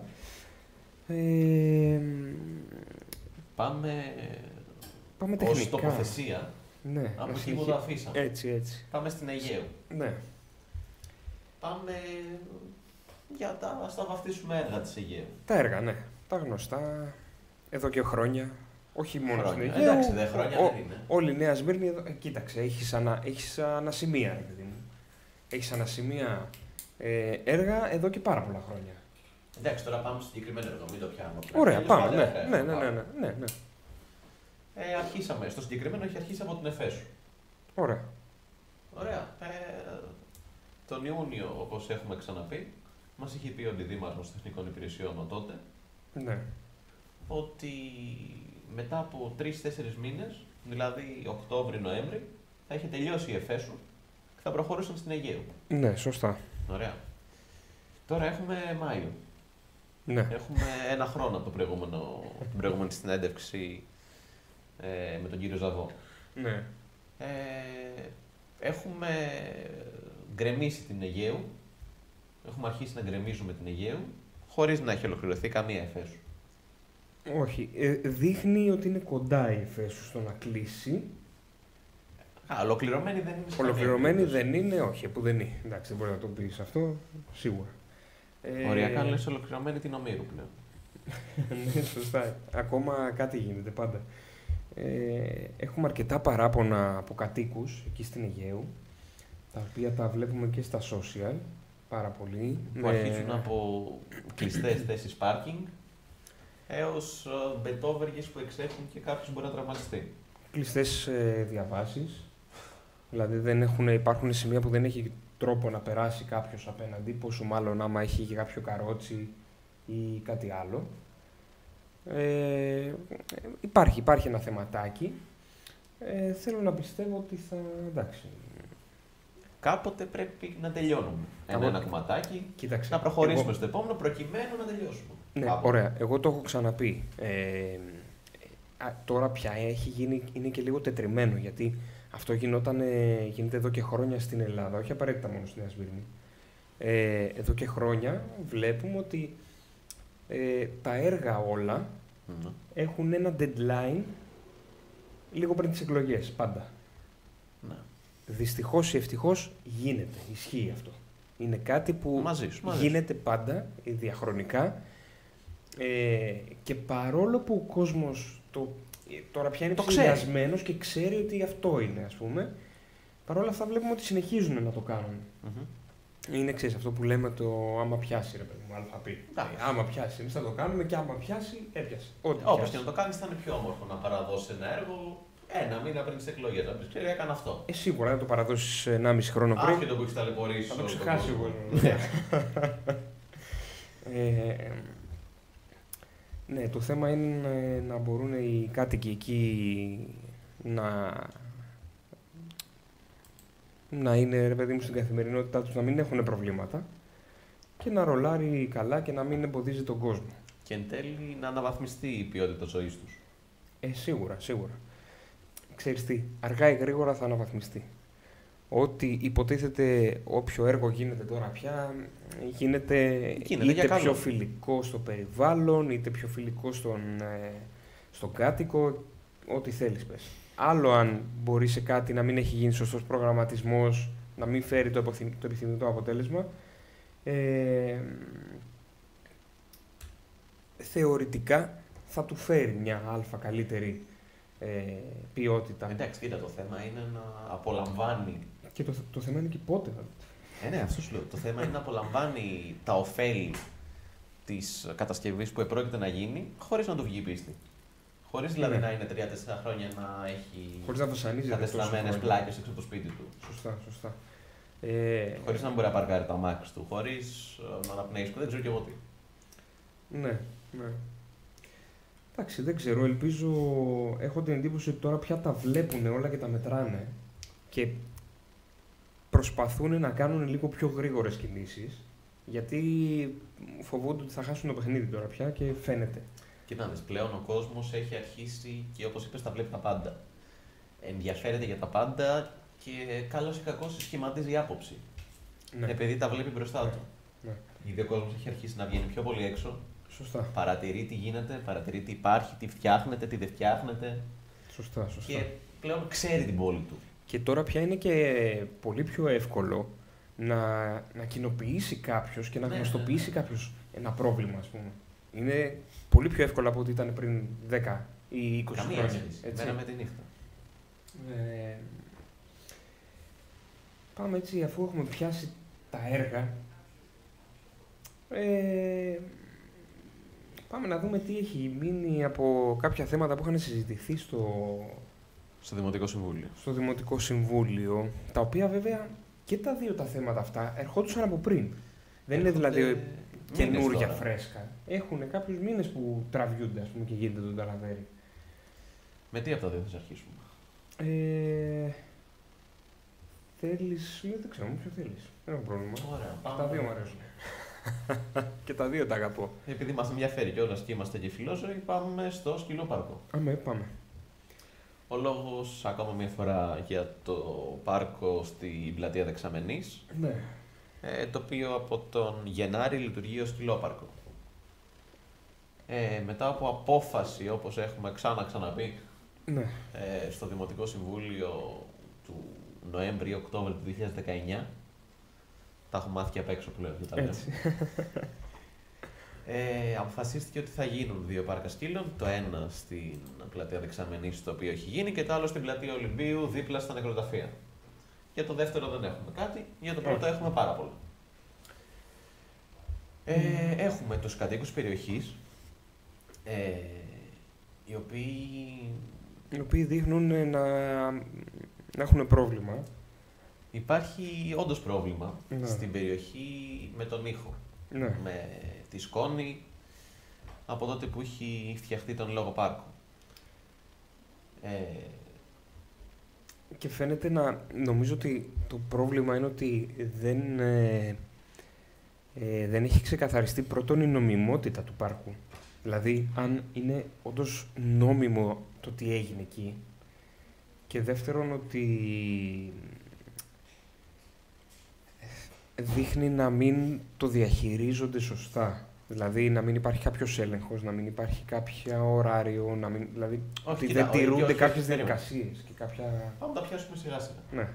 Ε, πάμε πάμε τεχνικά. Ως τοποθεσία. Ναι, από εκεί που το αφήσαμε. Έτσι, έτσι. Πάμε στην Αιγαίου. Ναι. Πάμε για τα, στα βαφτίσουμε έργα της Αιγαίου. Τα έργα, ναι. Τα γνωστά. Εδώ και χρόνια. Όχι μόνο χρόνια. στην Αιγαίο. Εντάξει, δε χρόνια ο, δεν είναι. Όλη η Νέα Σμύρνη εδώ. Ε, κοίταξε, έχεις, ανα, έχεις ανασημεία, ρε παιδί μου. Έχεις ανασημεία ε, έργα εδώ και πάρα πολλά χρόνια. Εντάξει, τώρα πάμε στο συγκεκριμένο έργο, μην το πιάνουμε. Ωραία, πάμε. Πάντα, Ναι, έργα, ναι, ναι, ναι, ναι, ναι, ναι. Ε, αρχίσαμε. Στο συγκεκριμένο έχει αρχίσει από την Εφέσου. Ωραία. Ωραία. Ε, τον Ιούνιο, όπως έχουμε ξαναπεί, μας είχε πει ο Αντιδήμαρχος Τεχνικών Υπηρεσιών ο τότε, ναι, ότι μετά από τρεις-τέσσερις μήνες, δηλαδή Οκτώβρη-Νοέμβρη, θα είχε τελειώσει η Εφέσου και θα προχωρούσαν στην Αιγαίου. Ναι, σωστά. Ωραία. Τώρα έχουμε Μάιο. Ναι. Έχουμε ένα χρόνο από το προηγούμενο, την προηγούμενη συνέντευξη ε, με τον κύριο Ζαβό. Ναι. Ε, έχουμε γκρεμίσει την Αιγαίου. Έχουμε αρχίσει να γκρεμίζουμε την Αιγαίου, χωρίς να έχει ολοκληρωθεί καμία Εφέσου. Όχι. Ε, δείχνει ότι είναι κοντά η Εφέσου στο να κλείσει. Α, ολοκληρωμένη δεν είναι. Ολοκληρωμένη δεν είναι, όχι, που δεν είναι. Εντάξει, δεν μπορεί να το πεις αυτό, σίγουρα. Ε... Οριακά λες ολοκληρωμένη την Ομήρου πλέον. Ναι, σωστά. Ακόμα κάτι γίνεται πάντα. Ε, έχουμε αρκετά παράπονα από κατοίκους εκεί στην Αιγαίου, τα οποία τα βλέπουμε και στα social, πάρα πολύ. Που αρχίζουν από κλειστές θέσεις πάρκινγκ, έως μπετόβεργες που εξέχουν και κάποιος μπορεί να τραυματιστεί. Κλειστές ε, διαβάσεις, δηλαδή δεν έχουν, υπάρχουν σημεία που δεν έχει τρόπο να περάσει κάποιος απέναντι, πόσο μάλλον άμα έχει και κάποιο καρότσι ή κάτι άλλο. Ε, υπάρχει, υπάρχει ένα θεματάκι. Ε, θέλω να πιστεύω ότι θα... εντάξει. Κάποτε πρέπει να τελειώνουμε. Ένα, ένα κομματάκι, κοίταξε, να προχωρήσουμε εγώ... στο επόμενο προκειμένου να τελειώσουμε. Ναι, Κάποτε. Ωραία. Εγώ το έχω ξαναπεί. Ε, α, τώρα πια έχει γίνει, είναι και λίγο τετριμένο, γιατί αυτό γινόταν, ε, γίνεται εδώ και χρόνια στην Ελλάδα, όχι απαραίτητα μόνο στη Νέα Σμύρνη. Ε, εδώ και χρόνια βλέπουμε ότι ε, τα έργα όλα mm-hmm. έχουν ένα deadline λίγο πριν τις εκλογές, πάντα. Ναι. Δυστυχώς ή ευτυχώς γίνεται, ισχύει αυτό. Είναι κάτι που μαζί σου, μαζί γίνεται σου. πάντα, διαχρονικά, ε, και παρόλο που ο κόσμος το, τώρα πια είναι ψηλιασμένος και ξέρει ότι αυτό είναι, ας πούμε, παρόλα αυτά βλέπουμε ότι συνεχίζουν να το κάνουν. Mm-hmm. Είναι, ξέρεις, αυτό που λέμε το άμα πιάσει, ρε παιδί μου, αλφαπή. Ε, άμα πιάσει, εμείς θα το κάνουμε και άμα πιάσει, έπιασε. Όπως και να το κάνεις θα είναι πιο όμορφο να παραδώσει ένα έργο ένα μήνα πριν τις εκλογές. Να πεις, ξέρει, έκανα αυτό. Ε, σίγουρα θα το παραδώσεις ενάμιση χρόνο πριν. Άσχετο που έχεις ταλαιπωρήσει. Θα το ξεχάσει εγώ. ε, ναι, το θέμα είναι να μπορούν οι κάτοικοι εκεί να... να είναι, ρε παιδί μου, στην καθημερινότητά τους, να μην έχουν προβλήματα και να ρολάρει καλά και να μην εμποδίζει τον κόσμο. Και εν τέλει να αναβαθμιστεί η ποιότητα ζωής τους. Ε, σίγουρα, σίγουρα. Ξέρεις τι, αργά ή γρήγορα θα αναβαθμιστεί. Ό,τι υποτίθεται όποιο έργο γίνεται τώρα πια, γίνεται, γίνεται είτε πιο καλό. Φιλικό στο περιβάλλον, είτε πιο φιλικό στον, ε, στον κάτοικο, ό,τι θέλεις πες. Άλλο αν μπορεί σε κάτι να μην έχει γίνει σωστός προγραμματισμός, να μην φέρει το, το επιθυμητό αποτέλεσμα. Ε, θεωρητικά θα του φέρει μια αλφα καλύτερη ε, ποιότητα. Εντάξει, κοίτα, το θέμα είναι να απολαμβάνει. Και το, το θέμα είναι και πότε. Ε, ναι, αυτό σου λέω. Το θέμα είναι να απολαμβάνει τα ωφέλη της κατασκευής που επρόκειται να γίνει, χωρίς να του βγει η πίστη. Χωρίς δηλαδή ναι. να είναι τρία τέσσερα χρόνια να έχει κατεστραμμένες πλάκες έξω από το σπίτι του. Σωστά, σωστά. Ε, χωρίς να μπορεί να παρκάρει τα μάξι του, χωρίς να αναπνέει που δεν ξέρω και εγώ τι. Ναι, ναι. Εντάξει, δεν ξέρω. Ελπίζω. Έχω την εντύπωση ότι τώρα πια τα βλέπουν όλα και τα μετράνε. Και προσπαθούν να κάνουν λίγο πιο γρήγορες κινήσεις. Γιατί φοβούνται ότι θα χάσουν το παιχνίδι τώρα πια και φαίνεται. Κοιτάξτε, πλέον ο κόσμος έχει αρχίσει και όπως είπες τα βλέπει τα πάντα. Ενδιαφέρεται για τα πάντα και καλώς ή κακώς σχηματίζει άποψη. Ναι. Επειδή τα βλέπει μπροστά Ναι. του. Ναι. Ήδη ο κόσμος έχει αρχίσει να βγαίνει πιο πολύ έξω. Σωστά. Παρατηρεί τι γίνεται, παρατηρεί τι υπάρχει, τι φτιάχνεται, τι δεν φτιάχνεται. Σωστά, σωστά. Και πλέον ξέρει την πόλη του. Και τώρα πια είναι και πολύ πιο εύκολο να, να κοινοποιήσει κάποιος και να Ναι, γνωστοποιήσει ναι, ναι. κάποιος ένα πρόβλημα, ας πούμε. Είναι πολύ πιο εύκολο από ό,τι ήταν πριν δέκα ή είκοσι Καμία χρόνια. σχέση. Έτσι. Μέρα με τη νύχτα. Ε, πάμε έτσι, αφού έχουμε πιάσει τα έργα, ε, πάμε να δούμε τι έχει μείνει από κάποια θέματα που είχαν συζητηθεί στο, Στο Δημοτικό Συμβούλιο. στο Δημοτικό Συμβούλιο, τα οποία βέβαια και τα δύο τα θέματα αυτά ερχόντουσαν από πριν. Δεν είναι Έρχονται δηλαδή μήνες καινούργια τώρα. φρέσκα. Έχουν κάποιους μήνες που τραβιούνται, ας πούμε, και γίνεται το ταλαβέρι. Με τι από τα δύο θα αρχίσουμε. Ε, θέλεις, δεν ξέρω, ποιο θέλεις. Δεν έχω πρόβλημα. Ωραία, Τα πάμε. δύο μου αρέσουν. Και τα δύο τα αγαπώ. Επειδή μας ενδιαφέρει κιόλας και είμαστε και φιλόζωοι, πάμε στο Σκυλόπαρκο. Αμέ, πάμε. Ο λόγος ακόμα μια φορά για το πάρκο στην πλατεία Δεξαμενής, Ναι. ε, το οποίο από τον Γενάρη λειτουργεί ως Σκυλόπαρκο. Ε, μετά από απόφαση, όπως έχουμε ξανά ξαναπεί, Ναι. ε, στο Δημοτικό Συμβούλιο του Νοέμβρη-Οκτώβρη του δύο χιλιάδες δεκαεννιά, τα έχω μάθει και απ' έξω πλέον και τα λέω. Έτσι. Ε, αποφασίστηκε ότι θα γίνουν δύο πάρκα σκύλων. Το ένα στην πλατεία Δεξαμενής, το οποίο έχει γίνει, και το άλλο στην πλατεία Ολυμπίου, δίπλα στα νεκροταφεία. Για το δεύτερο δεν έχουμε κάτι, για το πρώτο έχουμε πάρα πολλά. Ε, έχουμε τους κατοίκους περιοχής, ε, οι οποίοι Οι οποίοι δείχνουν ε, να, να έχουν πρόβλημα. υπάρχει όντως πρόβλημα Ναι. στην περιοχή με τον ήχο. Ναι. Με τη σκόνη από τότε που έχει φτιαχτεί τον λόγο πάρκο. Ε, Και φαίνεται να, νομίζω ότι το πρόβλημα είναι ότι δεν, ε, ε, δεν έχει ξεκαθαριστεί πρώτον η νομιμότητα του πάρκου. Δηλαδή, αν είναι όντως νόμιμο το τι έγινε εκεί. Και δεύτερον, ότι δείχνει να μην το διαχειρίζονται σωστά. Δηλαδή, να μην υπάρχει κάποιος έλεγχος, να μην υπάρχει κάποιο ωράριο, να μην, δηλαδή, Όχι, ότι κοίτα, δεν όχι, τηρούνται όχι, όχι, κάποιες περίμενε. διαδικασίες και κάποια... Πάμε να τα πιάσουμε σιγά σιγά. Ναι.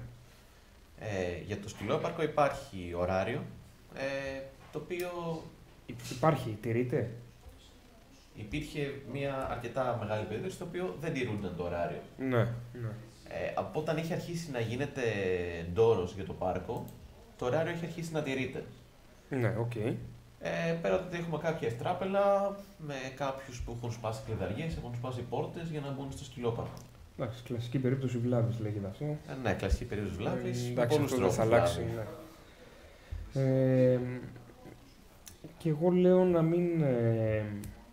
Ε, για το σκυλόπαρκο υπάρχει ωράριο, ε, το οποίο Υ- Υπάρχει, τηρείται. υπήρχε μια αρκετά μεγάλη περίοδο στο οποίο δεν τηρούνταν το ωράριο. Ναι. ναι. Ε, από όταν είχε αρχίσει να γίνεται ντόρος για το πάρκο, το ωράριο έχει αρχίσει να τηρείται. Ναι, οκ. Ε, πέρα από ότι έχουμε κάποια ευτράπελα με κάποιους που έχουν σπάσει κλειδαριές, έχουν σπάσει πόρτες για να μπουν στο σκυλόπαρκο. Εντάξει, κλασική περίπτωση βλάβης λέγεται αυτό. Ε, ναι, κλασική περίοδος βλάβης, Ε, με εντάξει, πολλούς αυτό δεν τρόπους θα αλλάξει. βλάβη. Ναι. Ε, και εγώ λέω να μην, ε,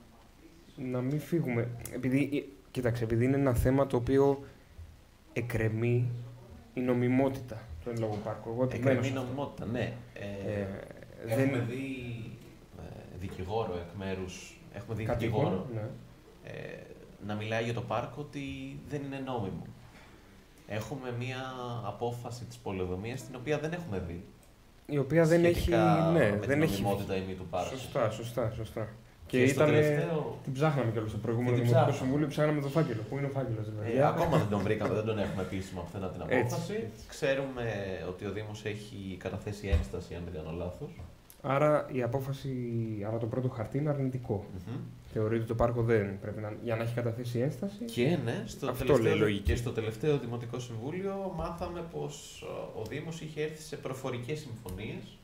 να μην φύγουμε. Επειδή, ε, κοίταξε, επειδή είναι ένα θέμα το οποίο εκκρεμεί η νομιμότητα του εν λόγω πάρκου. Εγώ επιμένω Εκκρεμή σε αυτό. νομιμότητα, ναι. Ε, Ε, έχουμε δεν- δει ε, δικηγόρο εκ μέρους, έχουμε δει κατοίκων, δικηγόρο ναι. ε, να μιλάει για το πάρκο ότι δεν είναι νόμιμο. Έχουμε μία απόφαση της πολεοδομίας την οποία δεν έχουμε δει. Η οποία δεν έχει. σχετικά Ναι, με δεν την έχει. νομιμότητα ή μη του πάρκου. Σωστά, σωστά, σωστά. Και, Και στο ήταν. τελευταίο- Την ψάχναμε κιόλας στο προηγούμενο Και την Δημοτικό ψάχναμε. Συμβούλιο, ψάχναμε το φάκελο. Πού είναι ο φάκελο, Ε, ακόμα δεν τον βρήκαμε, δεν τον έχουμε επίσημα πουθενά την Έτσι, απόφαση. έτσι. Ξέρουμε ότι ο Δήμος έχει καταθέσει ένσταση, αν δεν κάνω λάθος. Άρα η απόφαση, άρα το πρώτο χαρτί είναι αρνητικό. Μμμ. Θεωρείται ότι το πάρκο δεν πρέπει να. Για να έχει καταθέσει ένσταση. Και ναι, στο Αυτό τελευταίο, λέει η λογική. και στο τελευταίο Δημοτικό Συμβούλιο μάθαμε πως ε, ο Δήμος είχε έρθει σε προφορικές συμφωνίες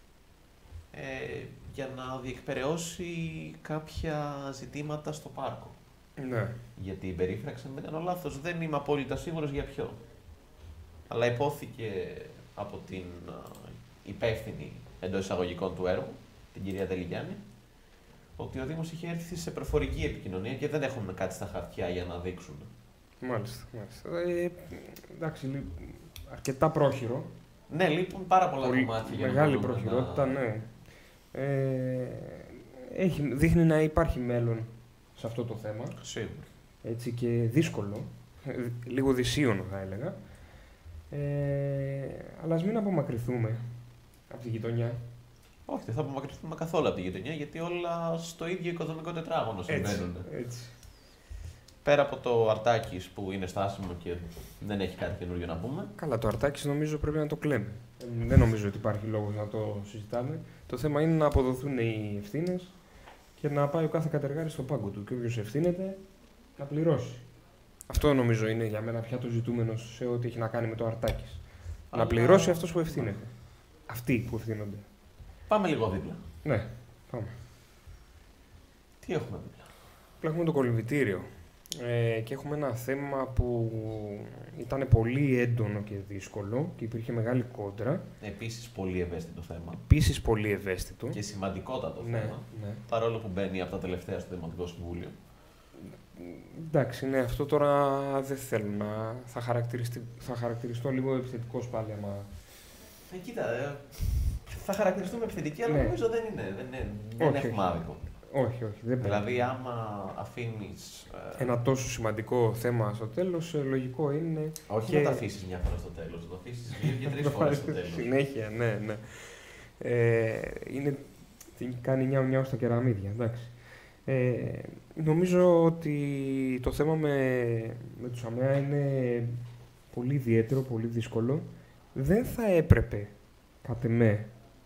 ε, για να διεκπεραιώσει κάποια ζητήματα στο πάρκο. Ναι. Για την περίφραξη, αν δεν κάνω λάθος, δεν είμαι απόλυτα σίγουρος για ποιο. Αλλά υπόθηκε από την ε, υπεύθυνη εντός εισαγωγικών του έργου, την κυρία Τελιγιάννη, ότι ο Δήμος είχε έρθει σε προφορική επικοινωνία και δεν έχουν κάτι στα χαρτιά για να δείξουν. Μάλιστα. μάλιστα. Ε, εντάξει, λι... αρκετά πρόχειρο. Ναι, λείπουν πάρα πολλά Πολύ κομμάτια για μεγάλη να μπορούμε προχειρότητα, να... ναι. Ε, έχει, δείχνει να υπάρχει μέλλον σε αυτό το θέμα. Σίγουρα. Έτσι και δύσκολο. Ε, λίγο δυσίωνο θα έλεγα. Ε, αλλά ας μην απομακρυνθούμε από τη γειτονιά. Όχι, δεν θα απομακρυνθούμε καθόλου από τη γειτονιά, γιατί όλα στο ίδιο οικοδομικό τετράγωνο συμβαίνουν. Έτσι, έτσι. Πέρα από το Αρτάκης που είναι στάσιμο και δεν έχει κάτι καινούριο να πούμε. Καλά, το Αρτάκης νομίζω πρέπει να το κλαίμε. Ε, δεν νομίζω ότι υπάρχει λόγος να το συζητάμε. Το θέμα είναι να αποδοθούν οι ευθύνες και να πάει ο κάθε κατεργάρης στον πάγκο του. Και όποιος ευθύνεται να πληρώσει. Αυτό νομίζω είναι για μένα πια το ζητούμενο σε ό,τι έχει να κάνει με το Αρτάκης. Αλλά... Να πληρώσει αυτός που ευθύνεται. Αυτοί που ευθύνονται. Πάμε λίγο δίπλα. Ναι, πάμε. Τι έχουμε δίπλα? Έχουμε το κολυμβητήριο. Ε, και έχουμε ένα θέμα που ήταν πολύ έντονο και δύσκολο και υπήρχε μεγάλη κόντρα. Επίσης πολύ ευαίσθητο θέμα. Επίσης πολύ ευαίσθητο. Και σημαντικότατο ναι, θέμα. Ναι. Παρόλο που μπαίνει από τα τελευταία στο Δημοτικό Συμβούλιο. Εντάξει, ναι, αυτό τώρα δεν θέλω να... Θα, θα χαρακτηριστώ λίγο επιθετικός πάλι, άμα... Ε, κοίτα, ε, θα χαρακτηριστούμε επιθετικοί, αλλά ναι. νομίζω δεν είναι. Δεν, είναι, δεν όχι, έχουμε άδικο. Όχι, όχι. Δεν δηλαδή, άμα αφήνεις... Ε... ένα τόσο σημαντικό θέμα στο τέλος, λογικό είναι... Όχι και... να το αφήσεις μια φορά στο τέλος, να το αφήσεις δύο και τρεις φορές στο τέλος. Συνέχεια, ναι, ναι. Ε, είναι... Κάνει νιάου νιάου στα κεραμίδια, εντάξει. Ε, νομίζω ότι το θέμα με, με τους ΑΜΕΑ είναι πολύ ιδιαίτερο, πολύ δύσκολο. Δεν θα έπρεπε, κατ' εμέ,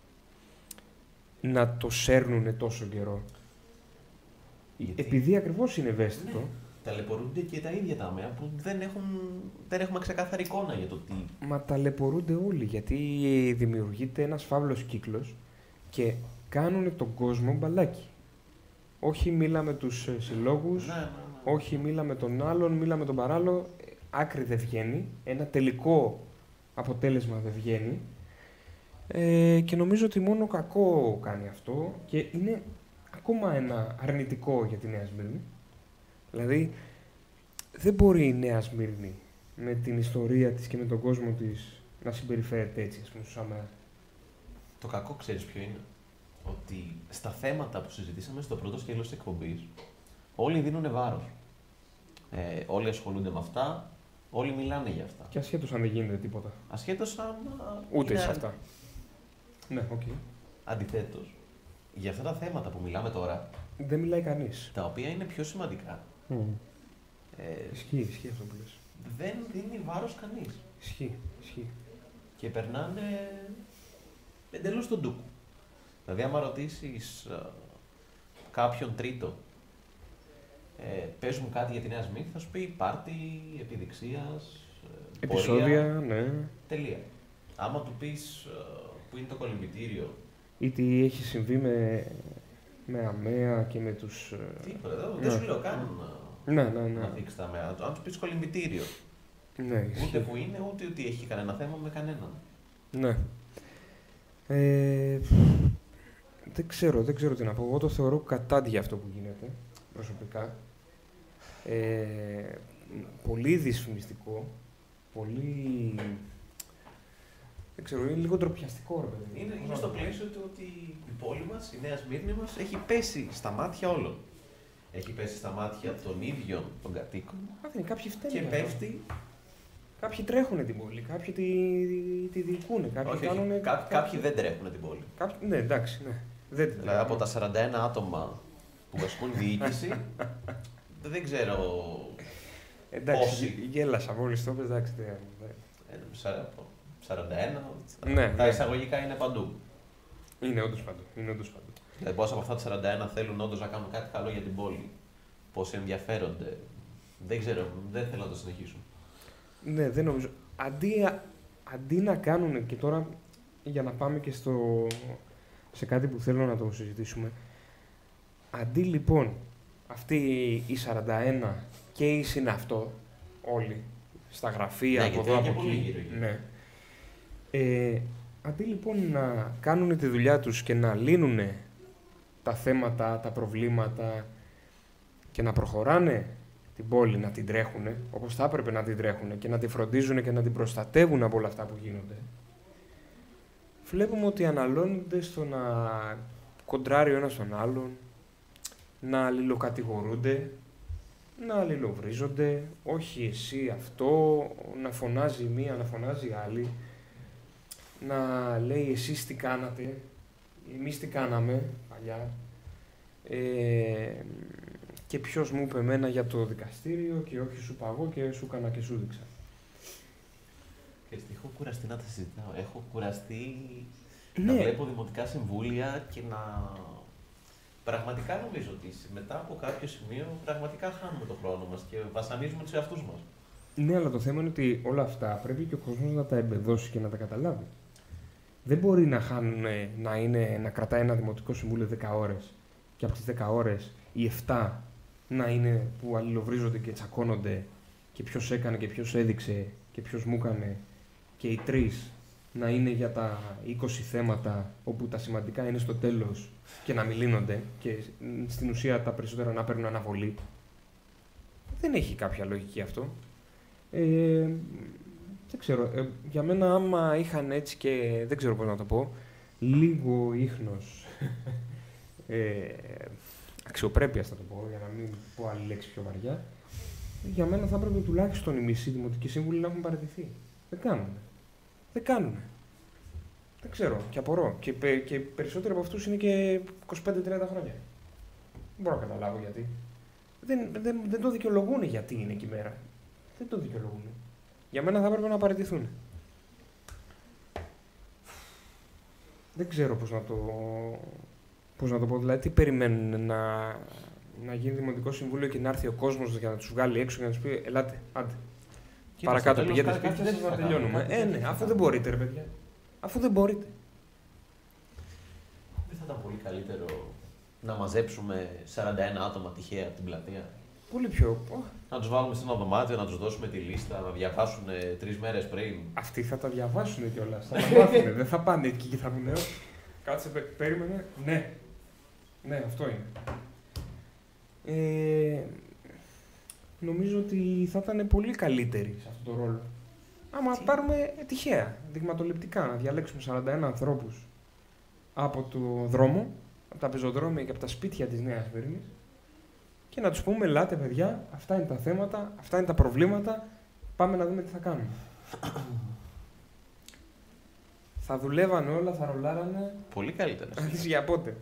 να το σέρνουνε τόσο καιρό. Γιατί... Επειδή ακριβώς είναι ευαίσθητο. Ναι. Ταλαιπωρούνται και τα ίδια τα ΑΜΕΑ που δεν, έχουν, δεν έχουμε ξεκάθαρη εικόνα για το τι. Μα ταλαιπωρούνται όλοι, γιατί δημιουργείται ένας φαύλος κύκλος και κάνουν τον κόσμο μπαλάκι. Όχι μίλα με τους συλλόγους, ναι, ναι, ναι. όχι μίλα με τον άλλον, μίλα με τον παράλληλο. Άκρη δεν βγαίνει, ένα τελικό αποτέλεσμα δεν βγαίνει. Ε, και νομίζω ότι μόνο κακό κάνει αυτό και είναι ακόμα ένα αρνητικό για τη Νέα Σμύρνη. Δηλαδή, δεν μπορεί η Νέα Σμύρνη με την ιστορία της και με τον κόσμο της να συμπεριφέρεται έτσι, ας πούμε, στους ΑΜΕΑ. Το κακό ξέρεις ποιο είναι? Ότι στα θέματα που συζητήσαμε στο πρώτο σκέλος της εκπομπής, όλοι δίνουν βάρος. Ε, όλοι ασχολούνται με αυτά, όλοι μιλάνε για αυτά. Και ασχέτως αν δεν γίνεται τίποτα. Ασχέτως αν... Ούτε είναι... σε αυτά. Ναι, οκ. Okay. Αντιθέτως, για αυτά τα θέματα που μιλάμε τώρα, δεν μιλάει κανείς. Τα οποία είναι πιο σημαντικά. Mm. Ε, ισχύει, ισχύει αυτό που λες. Δεν δίνει βάρος κανείς. Ισχύει, ισχύει. Και περνάνε εντελώς τον ντούκο. Δηλαδή, άμα ρωτήσεις uh, κάποιον τρίτο, ε, πες μου κάτι για τη Νέα Σμύρνη, θα σου πει πάρτι, επιδειξίας, επεισόδια, πορεία, ναι. Τελεία. Άμα του πεις uh, που είναι το κολυμβητήριο, ή τι έχει συμβεί με, με ΑΜΕΑ και με τους... Τίποτα, δεν, δεν σου λέω καν ναι, ναι, ναι. να δείξει τα ΑΜΕΑ. Αν του πεις κολυμβητήριο, ναι, ούτε που είναι, ούτε ότι έχει κανένα θέμα με κανέναν. Ναι. Ε, δεν ξέρω, δεν ξέρω τι να πω. Εγώ το θεωρώ κατάντια αυτό που γίνεται, προσωπικά. Ε, πολύ δυσφημιστικό, πολύ... Δεν ξέρω, είναι λίγο ντροπιαστικό, ρε παιδί. Είναι, είναι στο πλαίσιο του ότι η πόλη μας, η Νέα Σμύρνη μας, έχει πέσει στα μάτια όλων. Έχει πέσει στα μάτια των ίδιων των κατοίκων. Άφηνε, κάποιοι φταίνουν. Και πέφτει. Κάποιοι τρέχουν την πόλη, κάποιοι τη, τη διοικούν. Κάποιοι, όχι, κάνουνε, κά, κάποιοι, κάποιοι δεν τρέχουν την πόλη. Κάποιοι, ναι, εντάξει, ναι. Δεν την δηλαδή, από τα σαράντα ένα άτομα που ασκούν διοίκηση, δεν ξέρω. Εντάξει, πόσοι. Γέλασα μόλις το είπες, εντάξει. Δεν, δεν. σαράντα ένα, ναι, τα ναι. εισαγωγικά είναι παντού. Είναι όντως παντού. Είναι όντως παντού. Δηλαδή, πόσα από αυτά τα σαράντα ένα θέλουν όντως να κάνουν κάτι καλό για την πόλη. Πόσοι ενδιαφέρονται. Δεν ξέρω, δεν θέλω να το συνεχίσουν. Ναι, δεν νομίζω. Αντί, αντί να κάνουν, και τώρα για να πάμε και στο, σε κάτι που θέλω να το συζητήσουμε, αντί λοιπόν αυτοί οι σαράντα ένα και οι συναυτό, όλοι, στα γραφεία, ναι, από εδώ, από εκεί, εκεί, ναι. Ε, αντί λοιπόν να κάνουν τη δουλειά τους και να λύνουν τα θέματα, τα προβλήματα και να προχωράνε την πόλη, να την τρέχουν όπως θα έπρεπε να την τρέχουν και να τη φροντίζουν και να την προστατεύουν από όλα αυτά που γίνονται, βλέπουμε ότι αναλώνονται στο να κοντράρει ο ένας τον άλλον, να αλληλοκατηγορούνται, να αλληλοβρίζονται, όχι εσύ αυτό, να φωνάζει η μία, να φωνάζει η άλλη, να λέει εσείς τι κάνατε, εμείς τι κάναμε παλιά, ε, και ποιος μου είπε εμένα για το δικαστήριο και όχι σου παγώ και σου έκανα και σου δείξα. Και έχω κουραστεί να τα συζητάω. Έχω κουραστεί Ναι. να βλέπω δημοτικά συμβούλια και να... Πραγματικά νομίζω ότι μετά από κάποιο σημείο πραγματικά χάνουμε τον χρόνο μας και βασανίζουμε τους εαυτούς μας. Ναι, αλλά το θέμα είναι ότι όλα αυτά πρέπει και ο κόσμος να τα εμπεδώσει και να τα καταλάβει. Δεν μπορεί να, χάνουν, να, είναι, να κρατάει ένα δημοτικό συμβούλιο δέκα ώρες και από τις δέκα ώρες οι επτά να είναι που αλληλοβρίζονται και τσακώνονται και ποιος έκανε και ποιος έδειξε και ποιος μου έκανε και οι τρεις να είναι για τα είκοσι θέματα όπου τα σημαντικά είναι στο τέλος και να μιλήνονται και στην ουσία τα περισσότερα να παίρνουν αναβολή. Δεν έχει κάποια λογική αυτό. Ε, δεν ξέρω. Ε, για μένα άμα είχαν έτσι και δεν ξέρω πώς να το πω, λίγο ίχνος ε, αξιοπρέπειας θα το πω, για να μην πω άλλη λέξη πιο βαριά, για μένα θα έπρεπε τουλάχιστον οι μισοί δημοτικοί σύμβουλοι να έχουν παραιτηθεί. Δεν κάνουν. Δεν κάνουν. Δεν ξέρω και απορώ. Και, πε, και περισσότεροι από αυτούς είναι και είκοσι πέντε τριάντα χρόνια. Δεν μπορώ να καταλάβω γιατί. Δεν, δεν, δεν το δικαιολογούν γιατί είναι εκεί μέρα. Δεν το δικαιολογούν. Για μένα θα έπρεπε να παραιτηθούν. Δεν ξέρω πώς να το, πώς να το πω. Δηλαδή, τι περιμένουν να, να γίνει δημοτικό συμβούλιο και να έρθει ο κόσμος για να τους βγάλει έξω και να τους πει ελάτε, άντε. Και Παρακάτω τέλος, πηγαίνετε κάτι σπίτι σας δεν να θα τελειώνουμε. κάνουμε. Ε, ναι, αφού δεν μπορείτε ρε παιδιά. Αφού δεν μπορείτε. Δεν θα ήταν πολύ καλύτερο να μαζέψουμε σαράντα ένα άτομα τυχαία από την πλατεία? Πολύ πιο... Να τους βάλουμε σε ένα δωμάτιο, να τους δώσουμε τη λίστα, να διαβάσουν τρεις μέρες πριν. Αυτοί θα τα διαβάσουν κιόλας. Θα τα μάθουν. Δεν θα πάνε εκεί και θα πούνε κάτσε, πέ- περίμενε. Ναι. Ναι, αυτό είναι. Ε, νομίζω ότι θα ήταν πολύ καλύτεροι σε αυτόν τον ρόλο. Άμα Τι? πάρουμε τυχαία, δειγματοληπτικά, να διαλέξουμε σαράντα ένα ανθρώπους από το δρόμο, από τα πεζοδρόμια και από τα σπίτια της Νέας Βέρμης και να τους πούμε, ελάτε παιδιά, αυτά είναι τα θέματα, αυτά είναι τα προβλήματα, πάμε να δούμε τι θα κάνουμε. Θα δουλεύανε όλα, θα ρολάρανε. Πολύ καλύτερα. Αν δεις για πότε.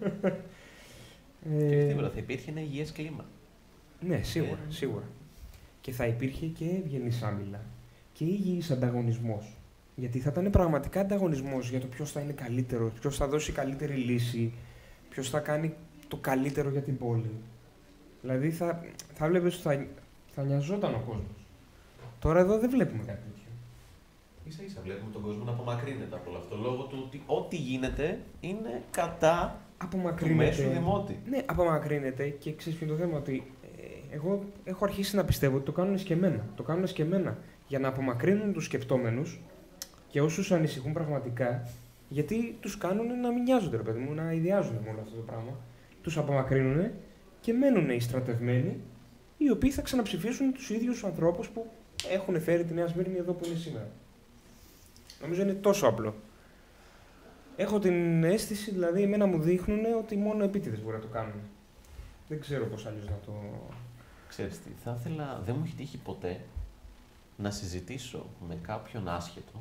Και Ε, τίποτα, θα υπήρχε ένα υγιές κλίμα. ναι, σίγουρα, Ε. σίγουρα. Και θα υπήρχε και ευγενής άμυλα και υγιής ανταγωνισμός. Γιατί θα ήταν πραγματικά ανταγωνισμός για το ποιος θα είναι καλύτερος, ποιος θα δώσει καλύτερη λύση, ποιος θα κάνει το καλύτερο για την πόλη. Δηλαδή θα, θα βλέπεις ότι θα, θα νοιαζόταν ο κόσμος. Τώρα εδώ δεν βλέπουμε κάτι τέτοιο. Ίσα ίσα βλέπουμε τον κόσμο να απομακρύνεται από όλο αυτό λόγω του ότι ό,τι γίνεται είναι κατά του μέσου Απομακρύνεται. δημότη. Ναι, απομακρύνεται και ξέρεις ποιο είναι το θέμα, ότι ε, εγώ έχω αρχίσει να πιστεύω ότι το κάνουν σκεμμένα. Το κάνουν σκεμμένα για να απομακρύνουν τους σκεπτόμενους και όσους ανησυχούν πραγματικά, γιατί τους κάνουν να μην νοιάζονται, ρε παιδί μου, να ιδιάζουν με όλο αυτό το πράγμα. Τους απομακρύνουν και μένουν οι στρατευμένοι, οι οποίοι θα ξαναψηφίσουν τους ίδιους ανθρώπους που έχουν φέρει τη Νέα Σμύρνη εδώ που είναι σήμερα. Νομίζω είναι τόσο απλό. Έχω την αίσθηση, δηλαδή, εμένα μου δείχνουν ότι μόνο επίτηδες μπορεί να το κάνουν. Δεν ξέρω πώς αλλιώς να το... Ξέρεις τι, θα ήθελα, δεν μου έχει τύχει ποτέ να συζητήσω με κάποιον άσχετο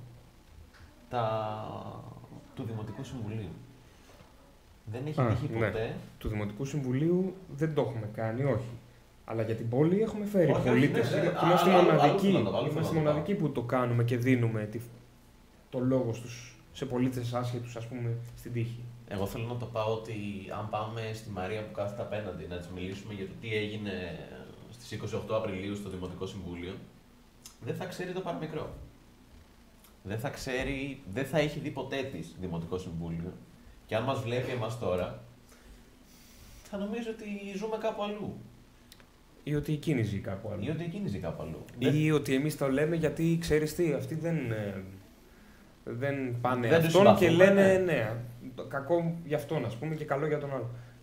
τα... του Δημοτικού Συμβουλίου. Δεν έχει Α, τύχει ναι. ποτέ. Του Δημοτικού Συμβουλίου δεν το έχουμε κάνει, όχι. Αλλά για την πόλη έχουμε φέρει Όχι, όχι, πολίτες. ναι, ναι. Είμαστε Α, άλλο- άλλο μοναδικοί, θέλω να το- άλλο είμαστε θέλω να το μοναδικοί που το κάνουμε και δίνουμε τη... το λόγο στους... σε πολίτες άσχετους, ας πούμε, στην τύχη. Εγώ θέλω να το πάω ότι αν πάμε στη Μαρία που κάθεται απέναντι να της μιλήσουμε για το τι έγινε στις είκοσι οκτώ Απριλίου στο Δημοτικό Συμβούλιο, δεν θα ξέρει το παραμικρό. Δεν θα ξέρει, δεν θα έχει δει ποτέ της Δημοτικό Συμβούλιο. Και αν μας βλέπει εμάς τώρα, θα νομίζει ότι ζούμε κάπου αλλού. Ή ότι εκείνη ζει κάπου αλλού. Ή ότι εκείνη ζει κάπου αλλού. Ή ότι εμείς το λέμε γιατί ξέρεις τι, αυτοί δεν, ε, δεν πάνε Δεν τους αυτόν και συμπαθούμε, λένε ναι. ναι, το κακό για αυτόν ας πούμε και καλό για τον άλλο.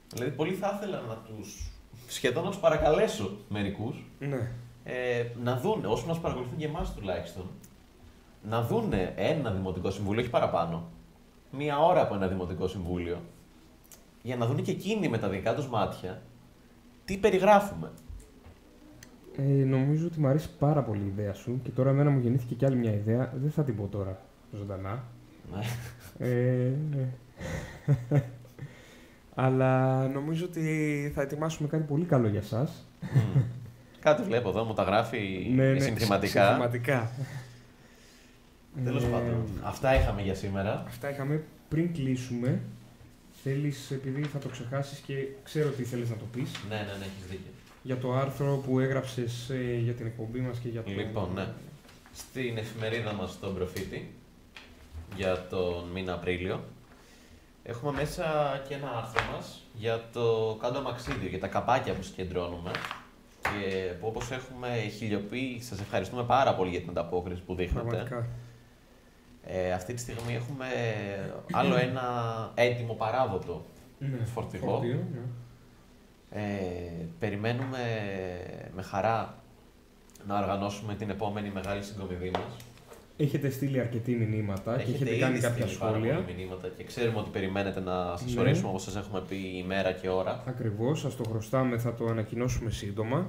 Δηλαδή, πολύ θα ήθελα να τους, σχεδόν να τους παρακαλέσω μερικούς, Ναι. ε, να δούνε, όσοι μας παρακολουθούν και εμάς τουλάχιστον, να δούνε ένα δημοτικό συμβούλιο, όχι παραπάνω, μία ώρα από ένα δημοτικό συμβούλιο, για να δούνε και εκείνοι με τα δικά τους μάτια τι περιγράφουμε. Ε, νομίζω ότι μου αρέσει πάρα πολύ η ιδέα σου και τώρα εμένα μου γεννήθηκε κι άλλη μια ιδέα. Δεν θα την πω τώρα ζωντανά. Ναι. Ε, ναι. Αλλά νομίζω ότι θα ετοιμάσουμε κάτι πολύ καλό για σας. Mm. Κάτι βλέπω εδώ, μου τα γράφει Ναι, ναι, συνθηματικά. συνθηματικά. Τέλος Ε, πάντων, αυτά είχαμε για σήμερα. Αυτά είχαμε. Πριν κλείσουμε, θέλεις, επειδή θα το ξεχάσεις και ξέρω τι θέλεις να το πεις, Ναι, ναι, ναι, έχεις δίκιο. για το άρθρο που έγραψες ε, για την εκπομπή μας και για το... Λοιπόν, ναι. Στην εφημερίδα μας στον Προφήτη, για τον μήνα Απρίλιο, έχουμε μέσα και ένα άρθρο μας για το κάτω αμαξίδιο, για τα καπάκια που συγκεντρώνουμε. Και που όπως έχουμε χιλιοποιεί, σας ευχαριστούμε πάρα πολύ για την ανταπόκριση που δείχνετε. Πραγματικά. Ε, αυτή τη στιγμή έχουμε άλλο ένα έτοιμο παράδοτο Ναι, φορτηγό. φορτίο, ναι. Ε, περιμένουμε με χαρά να οργανώσουμε την επόμενη μεγάλη συγκομιδή μας. Έχετε στείλει αρκετοί μηνύματα και έχετε κάνει ήδη κάποια στείλει πάρα σχόλια. πολλά μηνύματα και ξέρουμε ότι περιμένετε να σας Ναι. ορίσουμε όπως σας έχουμε πει ημέρα και ώρα. Ακριβώς, σας το χρωστάμε, θα το ανακοινώσουμε σύντομα.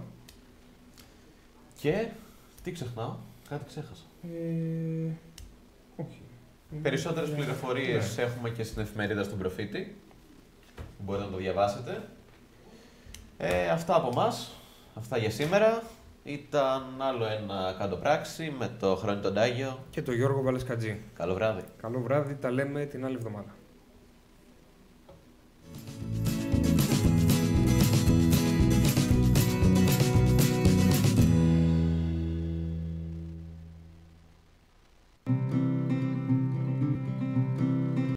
Και τι ξεχνάω, κάτι ξέχασα. Ε, όχι. Περισσότερες Ε, πληροφορίες ναι. έχουμε και στην εφημερίδα στον Προφήτη, που μπορείτε να το διαβάσετε. Ε, αυτά από μας, αυτά για σήμερα. Ήταν άλλο ένα κάτω πράξη με το Χρόνι τον Τάγιο. Και το Γιώργο Βαλεσκατζή. Καλό βράδυ. Καλό βράδυ, τα λέμε την άλλη εβδομάδα.